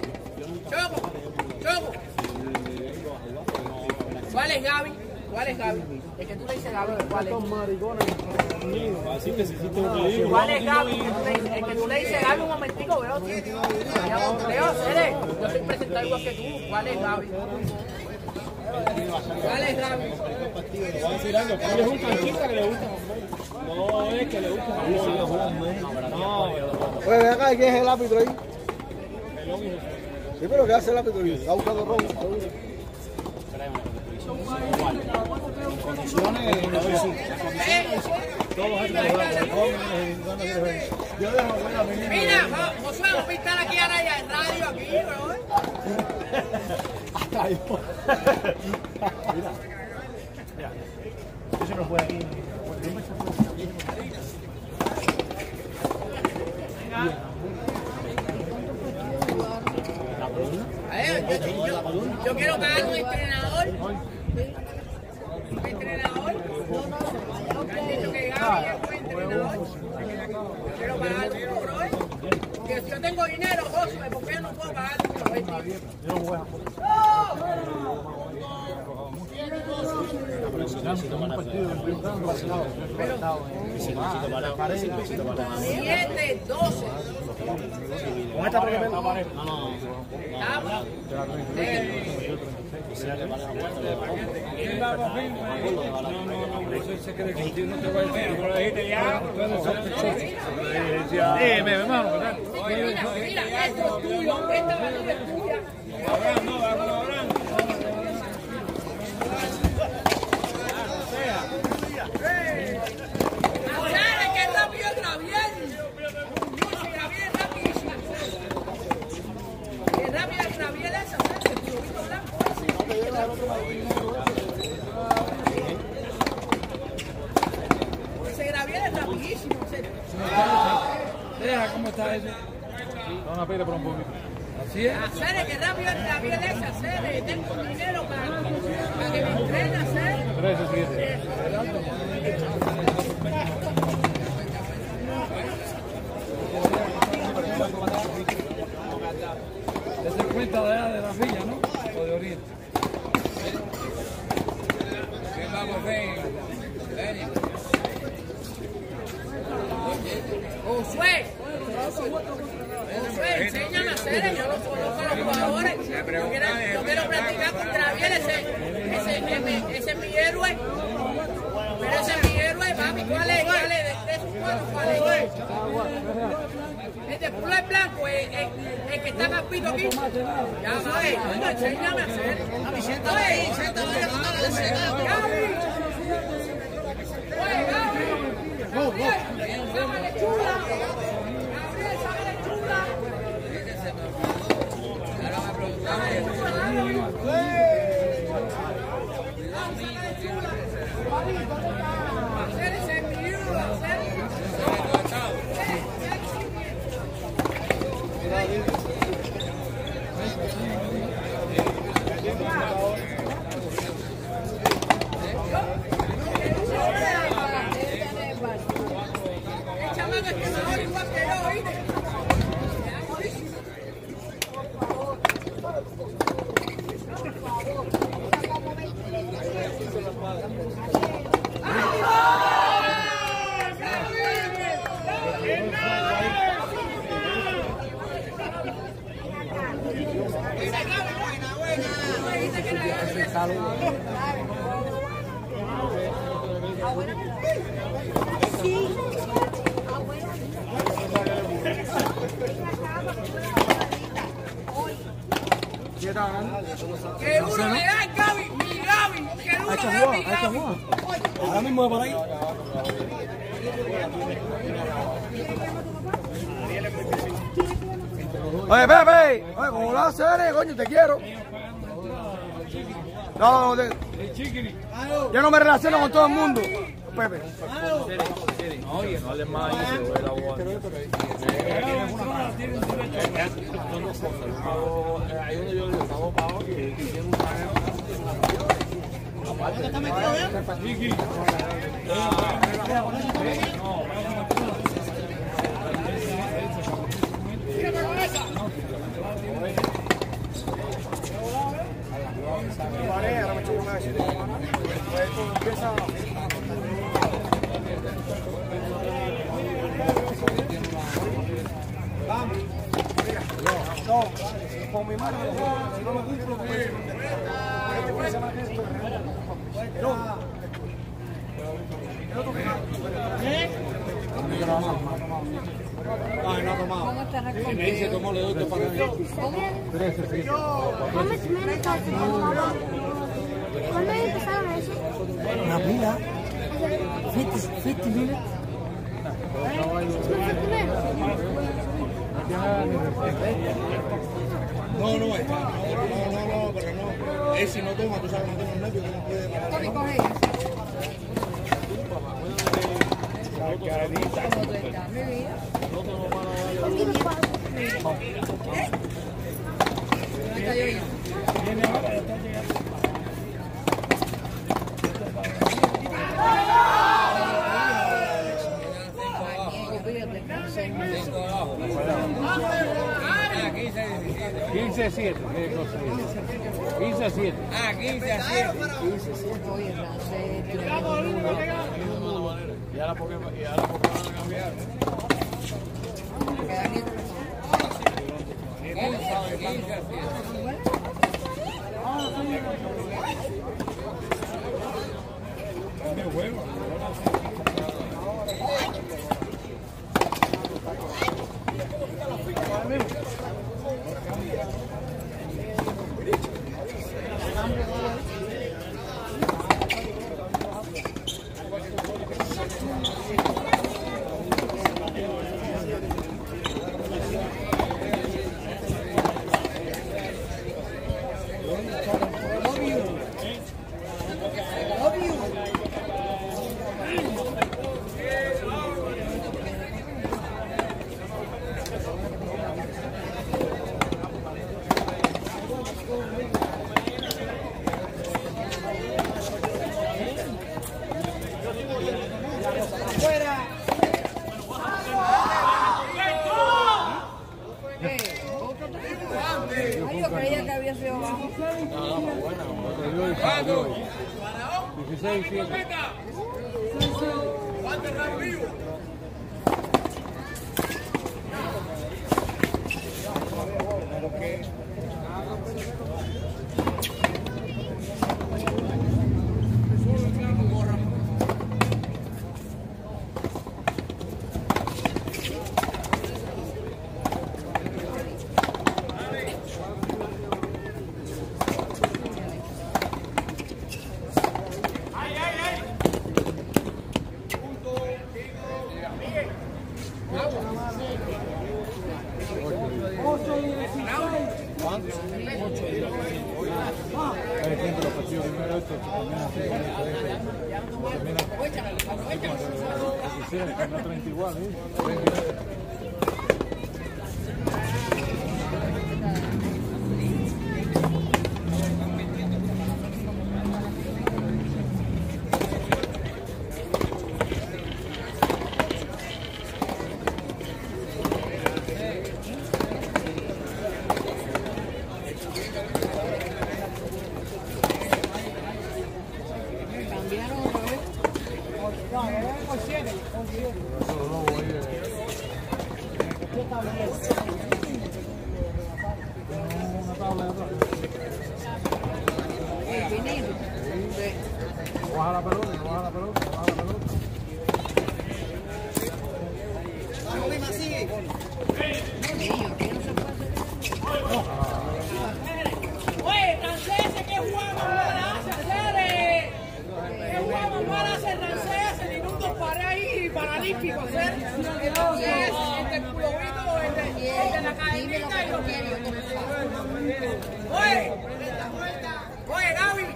Speaker 8: ¿Cuál es Gaby? ¿Cuál es Gaby? El que tú le dices Gaby, ¿cuál es?
Speaker 7: Así necesito un
Speaker 8: ¿Cuál es Gaby? El que tú le dices Gaby un momentico, veo. Leo, Cere, yo soy presentado igual que tú. ¿Cuál es Gaby? ¿Cuál es Gaby?
Speaker 7: Voy a decir algo, es un canchista que le gusta. es que le gusta.
Speaker 4: Oye, ven acá, ¿quién es el árbitro ahí? Sí, pero ¿qué hace el árbitro ahí? Está buscando rojo.
Speaker 8: Mira, Josué, vamos a pintar aquí a Raya en radio aquí, bro.
Speaker 2: Hasta yo. Mira. Eso no fue aquí.
Speaker 8: Yo quiero pagar un entrenador. ¿Un entrenador? Me han dicho que Gaby es buen entrenador. Yo quiero pagar uno, bro. Que si yo tengo dinero, Josué, ¿por qué yo no puedo pagar uno? Siete, 12.
Speaker 2: ¿Con esta pared?
Speaker 8: No. Mira, esto es tuyo, esta basura es tuya. ¡Hacer que rápido Graviel! Graviel es rapidísimo. ¡Qué rápido es Graviel es hacer el pulvito blanco ese! Ese Graviel es rapidísimo.
Speaker 7: Deja cómo está ese. Vamos a pedir por un poquito. Así es.
Speaker 8: Hacer que rápido es Graviel es hacer. Tengo dinero para que me entrene a hacer.
Speaker 7: 13-7. ¿Te das cuenta de la villa, no? O de Oriente.
Speaker 8: Josué, enséñame a hacer, yo no conozco a los jugadores. Yo quiero practicar con Graviel, ese es mi héroe. Pero ese es mi héroe, papi. ¿Cuál es? De esos cuatro, ¿cuál es? El de Pulo es blanco, el que está capito aquí. Ya sabes, enséñame a hacer. Siéntate ahí, siéntate ahí. Oye, Gaby. Sábale chula. Gabriel, sábale chula. Hacer ese mío, el chamaco es que mejor igual que yo, ¿oíste? Que uno le da Gaby, mi Gaby, que uno le da mi Gaby.
Speaker 1: Ahora mismo de por ahí.
Speaker 4: Oye, Pepe, oye, como lo haces, coño, te quiero. No, yo no me relaciono con todo el mundo, Pepe.
Speaker 7: Oye, no hables más ahí, se ve la voz. Hay uno yo estamos pagos que tiene un aparte está metido bien.
Speaker 1: Con mi mano, si no lo cumplo, pues.
Speaker 4: Ay, no ha tomado.
Speaker 6: ¿Cómo está
Speaker 4: Si me dice
Speaker 6: respondiendo?
Speaker 4: cómo le doy dos para mí.
Speaker 7: 13, sí.
Speaker 9: ¿Cómo es menos fácil? ¿Cuándo empezaron eso?
Speaker 1: Una pila. 50 minutes.
Speaker 4: No, pero no. Él si no toma, tú sabes, no toma nervios, que no puede parar.
Speaker 6: Coge, coge. ¿Cómo tú estás, mi vida? ¿Dónde está lloviendo? Fíjate,
Speaker 7: 15-7. 15-7.
Speaker 8: Ah, 15-7.
Speaker 6: oye, Rancé,
Speaker 7: Y ahora porque van a cambiar.
Speaker 6: Ay, yo creía que había sido bajo.
Speaker 7: 16-7. Siempre los partidos primero esto termina así, termina 30 igual,
Speaker 6: Cambiaron otra vez. El vinilo.
Speaker 7: no baja la pelota, no baja la pelota, no baja la pelota.
Speaker 8: Oye, Rancés, ¿qué jugada mala hace hacer? ¿Qué jugada mala hace Rancés? Minutos para ahí, paralímpico hacer. Entonces, el pulovito, el de la cadenita y lo que. Oye, Gaby.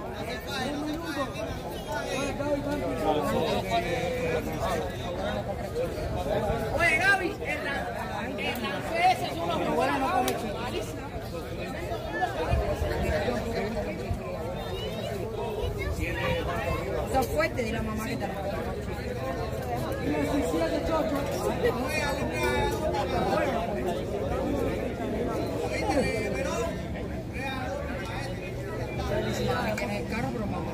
Speaker 8: Oye, Gaby, el Rancés es una jugada malísima.
Speaker 6: Está fuerte, di la mamá que te la en el carro, pero mamá.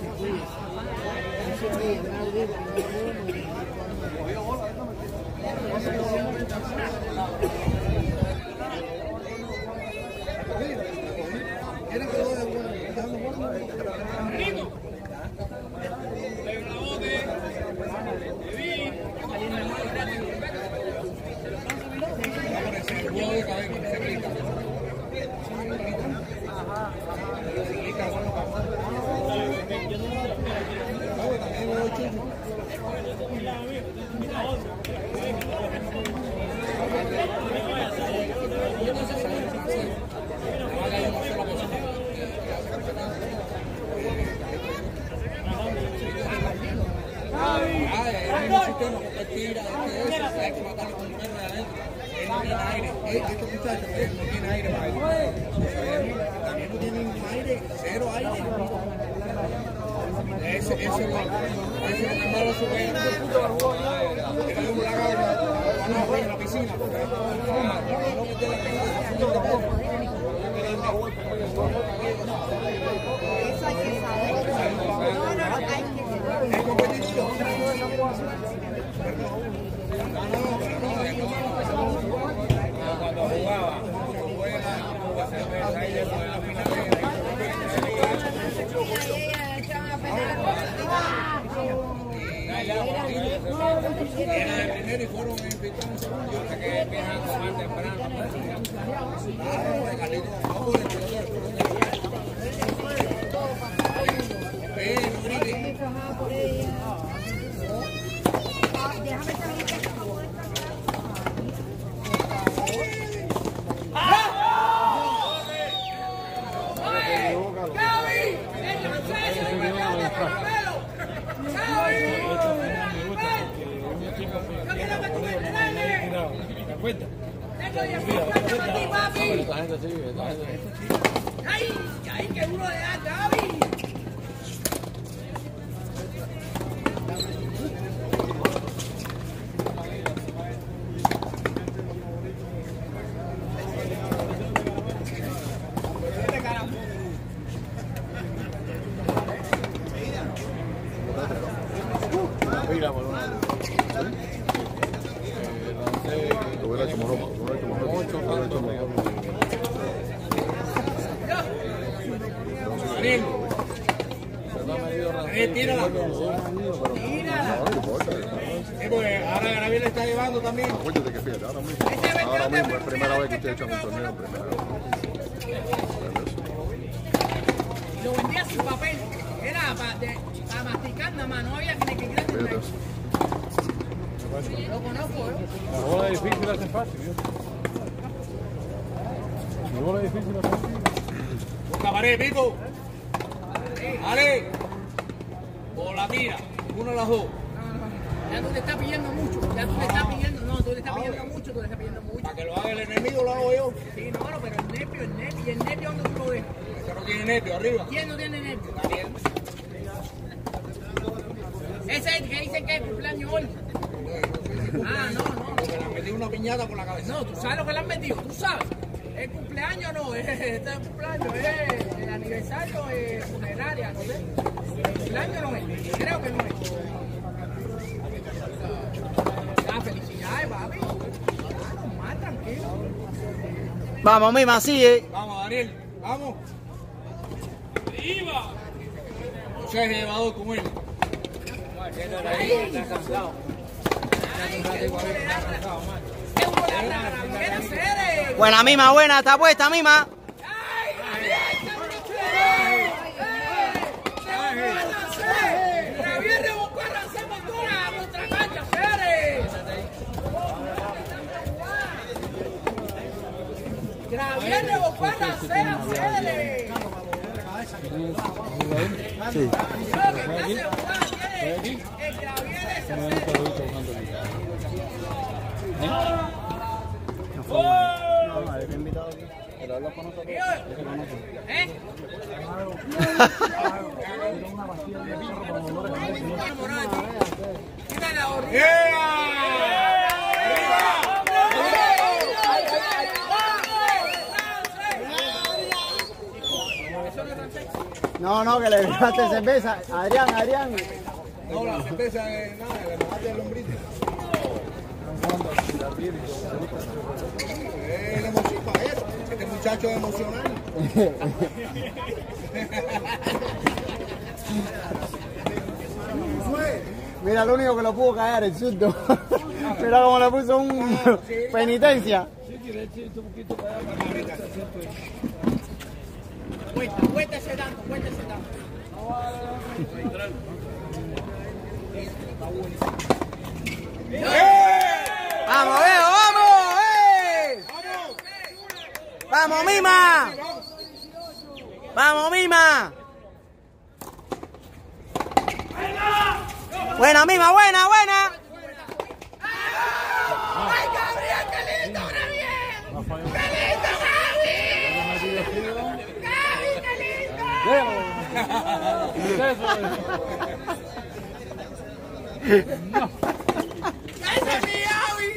Speaker 4: Estos muchachos no tienen aire para eso. También no tienen aire, cero aire. Ese es lo malo su que en la piscina. Es competitivo. Cuando jugaba, era de primero y fueron invitados en segundo hasta que empiezan a tomar temprano.
Speaker 8: ¡Ay! ¡Ay, qué duro le da, Gaby! Tírala. Ahora Gabriel está llevando también.
Speaker 3: Acuérdate que fíjate, ahora mismo es primera vez que ustedes echan un torneo.
Speaker 8: Lo vendía sin papel. Era para masticar nada más. No había que quitar el medio. Lo conozco,
Speaker 7: La bola difícil la hacen fácil, ¿no? La bola difícil la hacen fácil.
Speaker 4: Busca pared, Pico. Ale. O la tira. Uno de las dos.
Speaker 8: Ya tú le estás pidiendo mucho. Ya tú le estás pidiendo. No, tú le estás pidiendo mucho. Tú le estás pidiendo mucho.
Speaker 4: Para que lo haga el enemigo lo hago yo.
Speaker 8: Sí, no, pero el nervio. ¿Y el nervio dónde tú lo ves?
Speaker 4: Este no tiene nervio, arriba.
Speaker 8: ¿Quién no tiene nervio?
Speaker 4: Daniel.
Speaker 8: Ese es el que dicen que es cumpleaños hoy. Ah, no.
Speaker 4: Porque le metí una piñata por la cabeza.
Speaker 8: No, tú sabes lo que le han metido. Tú sabes. ¿Es cumpleaños no? Este es cumpleaños. Es el aniversario funeraria, no sé. El cumpleaños no es. Creo que no es. Ah, felicidades, papi. Más tranquilo.
Speaker 5: Vamos, Mima, sigue.
Speaker 4: Vamos, Daniel. Vamos. ¡Viva! No seas llevador con él.
Speaker 8: Está cansado.
Speaker 5: Buena, Mima, buena. Está puesta, Mima.
Speaker 8: Gravier rebocó a Rancera,
Speaker 5: Sí. No, que le dejaste cerveza. Adrián.
Speaker 4: No, la cerveza es nada, le dejaste el lombriz. La emoción, caballero. Este muchacho es emocional.
Speaker 5: Mira, lo único que lo pudo caer, el surdo. Mira cómo le puso un penitencia.
Speaker 8: Cuéntese tanto.
Speaker 5: ¡Vamos, Veo, vamos! ¡Vamos, Mima! ¡Vamos, Mima! Buena, Mima, buena.
Speaker 8: ¡Ay, Gabriel, qué lindo, Gabriel! ¡Qué lindo, Gaby! ¡Gaby, qué lindo! ¡Ese es mi Gaby!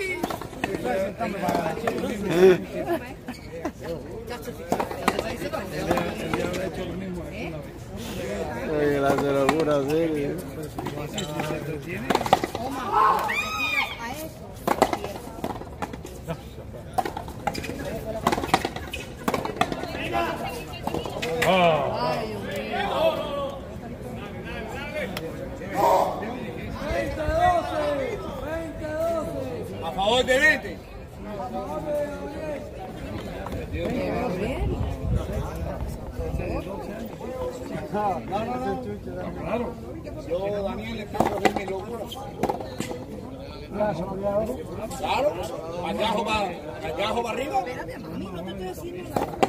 Speaker 5: Oye, la locura, serio.
Speaker 4: A favor de 20.
Speaker 7: Claro.
Speaker 4: Yo, Daniel, le pongo de mi locura. Claro, agajo para arriba.
Speaker 6: Espérate, mami, no te estoy diciendo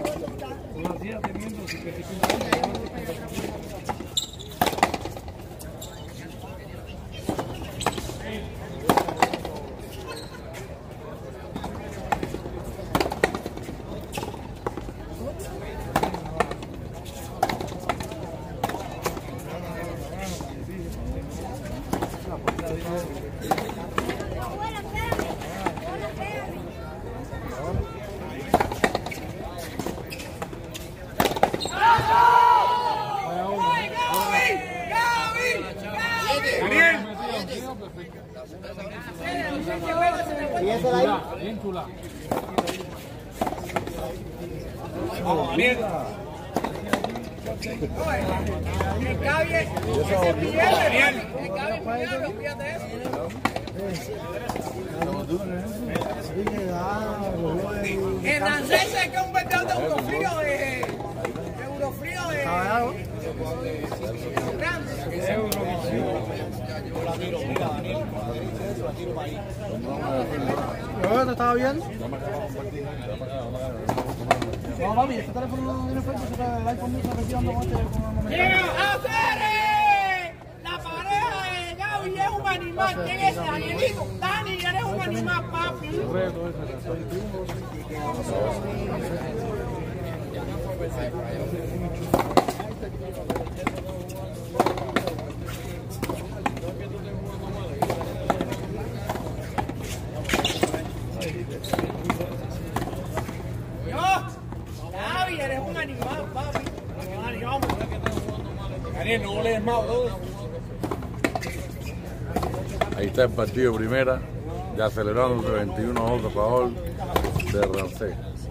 Speaker 5: ¿Y ese de ahí?
Speaker 7: Bien chula.
Speaker 4: Vamos, Daniel.
Speaker 8: El Gaby es Miguel, fíjate eso. En francés es que un vendedor de Eurofrío grande.
Speaker 1: ¿Te estaba viendo? No, mami, este teléfono no tiene efecto, el iPhone no está retirando con este
Speaker 8: La pareja de Gaby es un animal. ¿Quién es Danielito? Dani, eres un animal, papi. Gaby, eres un animal, papi.
Speaker 4: Daniel, no lees más, bro.
Speaker 10: Ahí está el partido de primera, ya celebrándose 21 votos a favor de Rancé.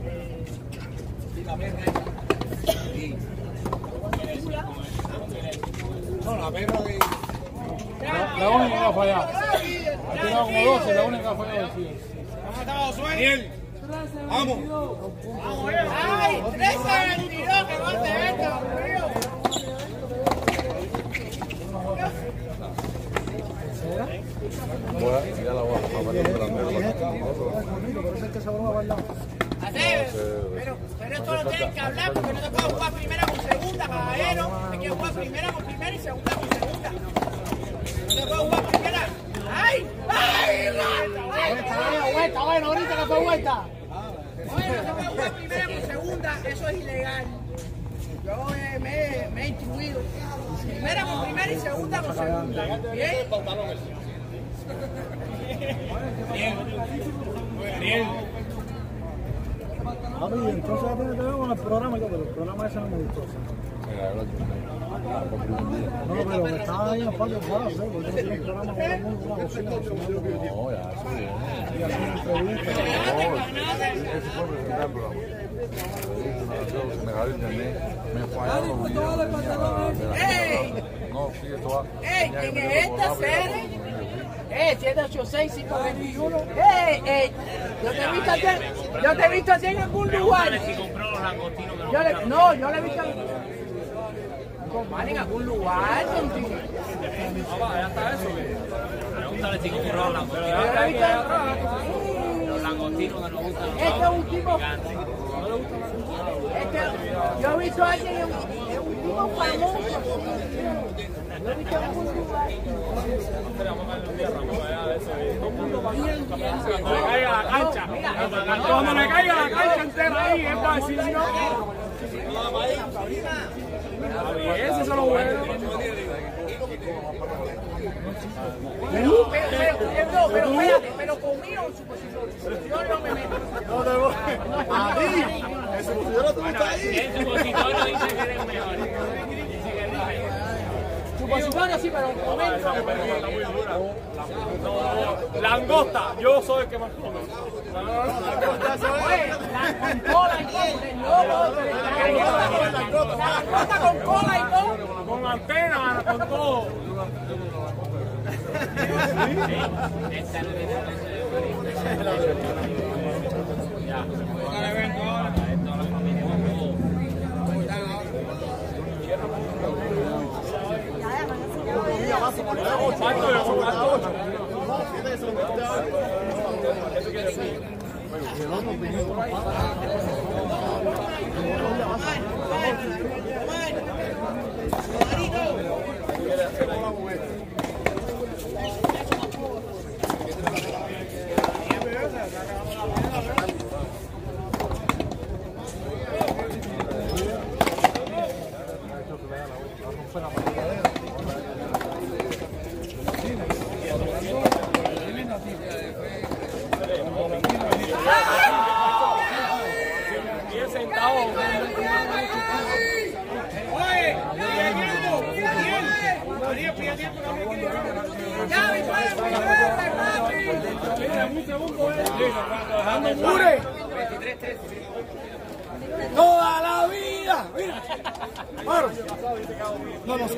Speaker 4: No, la perra de...
Speaker 7: La única que ha fallado. Ha tirado como 12, la única que ha fallado.
Speaker 4: Daniel, vamos.
Speaker 8: ¡Ay! 13-22 que va a hacer esto, tío.
Speaker 10: Bueno, ya la voy a poner
Speaker 8: Pero esto lo tienen que hablar porque no te puedo jugar primera con segunda, caballero. Te quiero jugar primera con primera y segunda con segunda. No te puedo jugar primera. ¡Ay! ¡Ay!
Speaker 1: Vuelta, bueno, ahorita que fue vuelta.
Speaker 8: Oye, no te puedo jugar primera con segunda, eso es ilegal. Yo me he instruido. Primera con primera y segunda con segunda. ¿Bien?
Speaker 4: Daniel.
Speaker 1: Papi, entonces ya te veo con el programa y todo, pero el programa ese no me gustó. No, pero que estaba ahí en el patio para hacer, porque no tiene programa con el mundo, una cocina.
Speaker 10: No, ya, eso viene.
Speaker 1: Y hacer una entrevista.
Speaker 10: Ese fue el primer programa. Se me cayó el internet, me fallaron los videos de la... No, sí, esto va...
Speaker 8: ¡Ey! En esta serie... 786-521. Yo te he visto así en algún lugar. No, yo le he visto en algún lugar contigo.
Speaker 7: Ya está eso. Pregúntale si compró los langostinos que nos gustan.
Speaker 8: Este es un tipo. Yo he visto a alguien en un tipo famoso. Yo he visto en algún lugar.
Speaker 7: Cuando le caiga la cancha. Cuando le caiga la cancha entera ahí, es para decir no. Ese es lo bueno.
Speaker 8: Pero espérate, pero conmigo en supositorio. Yo no me meto.
Speaker 3: No te voy. A ti. El supositorio tú estás ahí.
Speaker 7: El supositorio dice que eres mejor.
Speaker 8: Supositorio sí, pero conmigo.
Speaker 7: Langosta, yo soy el que más come.
Speaker 8: Langosta con cola y todo. Langosta con cola y todo.
Speaker 7: Con antena, con todo.
Speaker 1: Toda la vida. Mira. Claro. No nos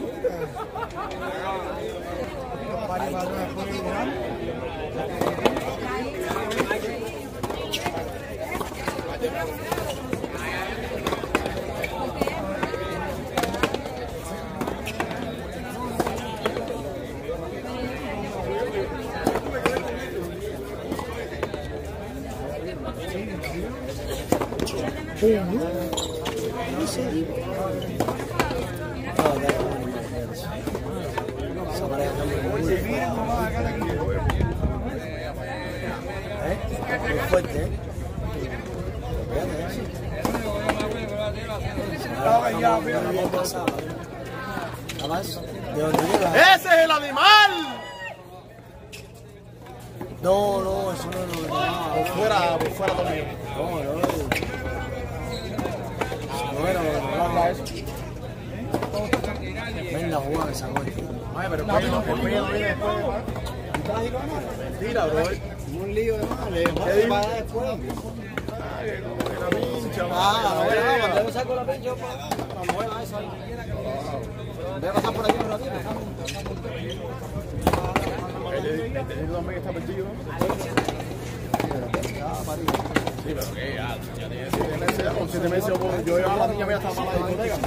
Speaker 3: ¡Ese es el animal!
Speaker 1: No, no, eso no es lo
Speaker 3: Por fuera también.
Speaker 1: Venga, Juan, esa noche.
Speaker 3: Ay, pero el no viene después. Mentira, bro.
Speaker 1: Un lío de madre, para después. Cuando yo saco la pincha para mover a eso ahí. Voy a pasar por aquí un ratito.
Speaker 3: El también está perdido. Sí, pero que ya con 7 meses yo iba a la niña mía hasta para la discoteca.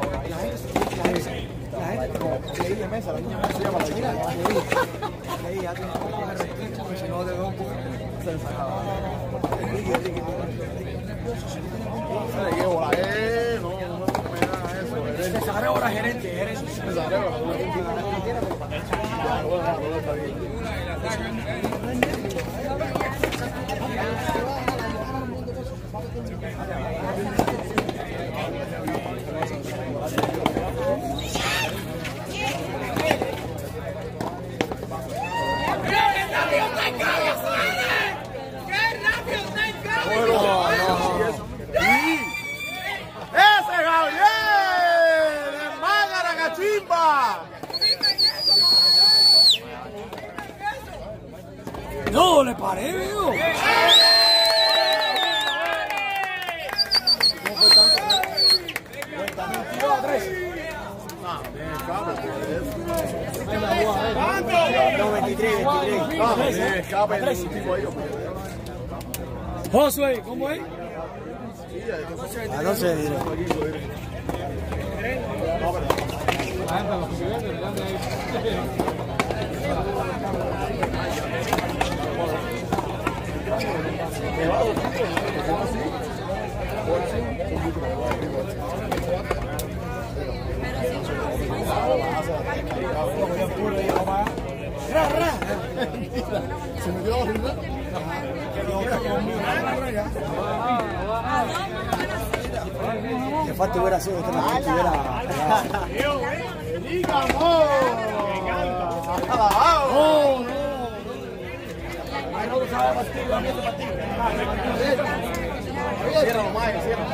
Speaker 3: La mesa, la niña mía se llama la niña.
Speaker 1: Ahí ya tiene si no te veo se sacaba. Se sagró la gerente. Se sagró.
Speaker 3: ¡Ese Javier!
Speaker 7: ¡Oh, le paré, veo!
Speaker 3: ¿Cómo fue tanto? 22-3. Ah, bien, cabrón.
Speaker 5: 23.
Speaker 7: Josué, ¿cómo es?
Speaker 5: No sé, diré.
Speaker 3: Se me dio horrible.
Speaker 5: Que falta hubiera sido que la gente hubiera.
Speaker 3: Cierra nomás, cierra.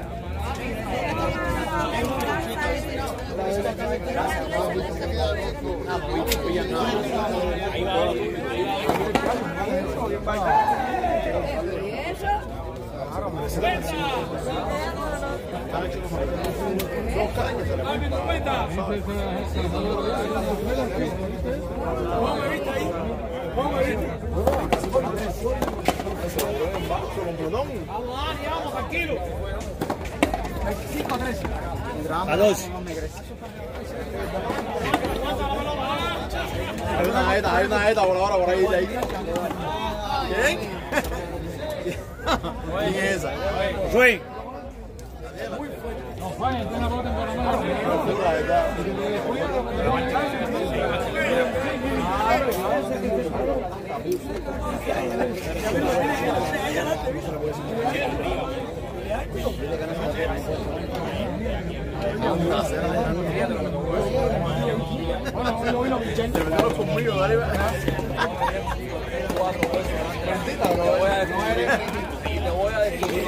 Speaker 7: Vamos, tranquilo.
Speaker 2: 25-3. A 2.
Speaker 3: Hay una ETA voladora por ahí. ¿Quién? ¿Quién es esa?
Speaker 2: Swing.
Speaker 3: Conmigo, dale.
Speaker 4: Te voy a decir.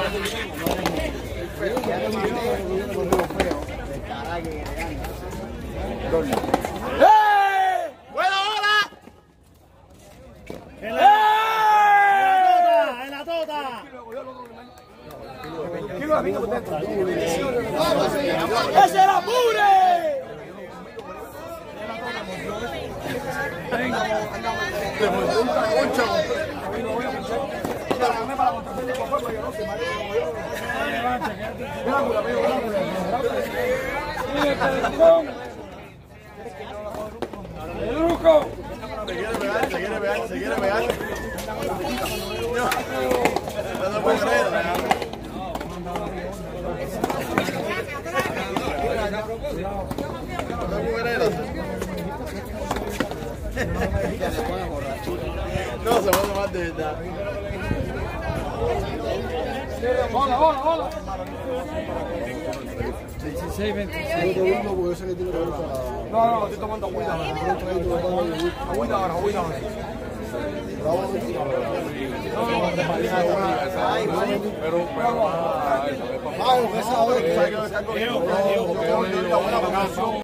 Speaker 3: ¡Buena hora!
Speaker 2: En la tota.
Speaker 7: ¡Ese era Pure!
Speaker 3: Te montó una concha. Se quiere pegar. No se puede creer. No se va a tomar de verdad.
Speaker 7: Hola.
Speaker 5: 16, 20.
Speaker 7: No, estoy tomando agüita. Agüita ahora.
Speaker 3: Pero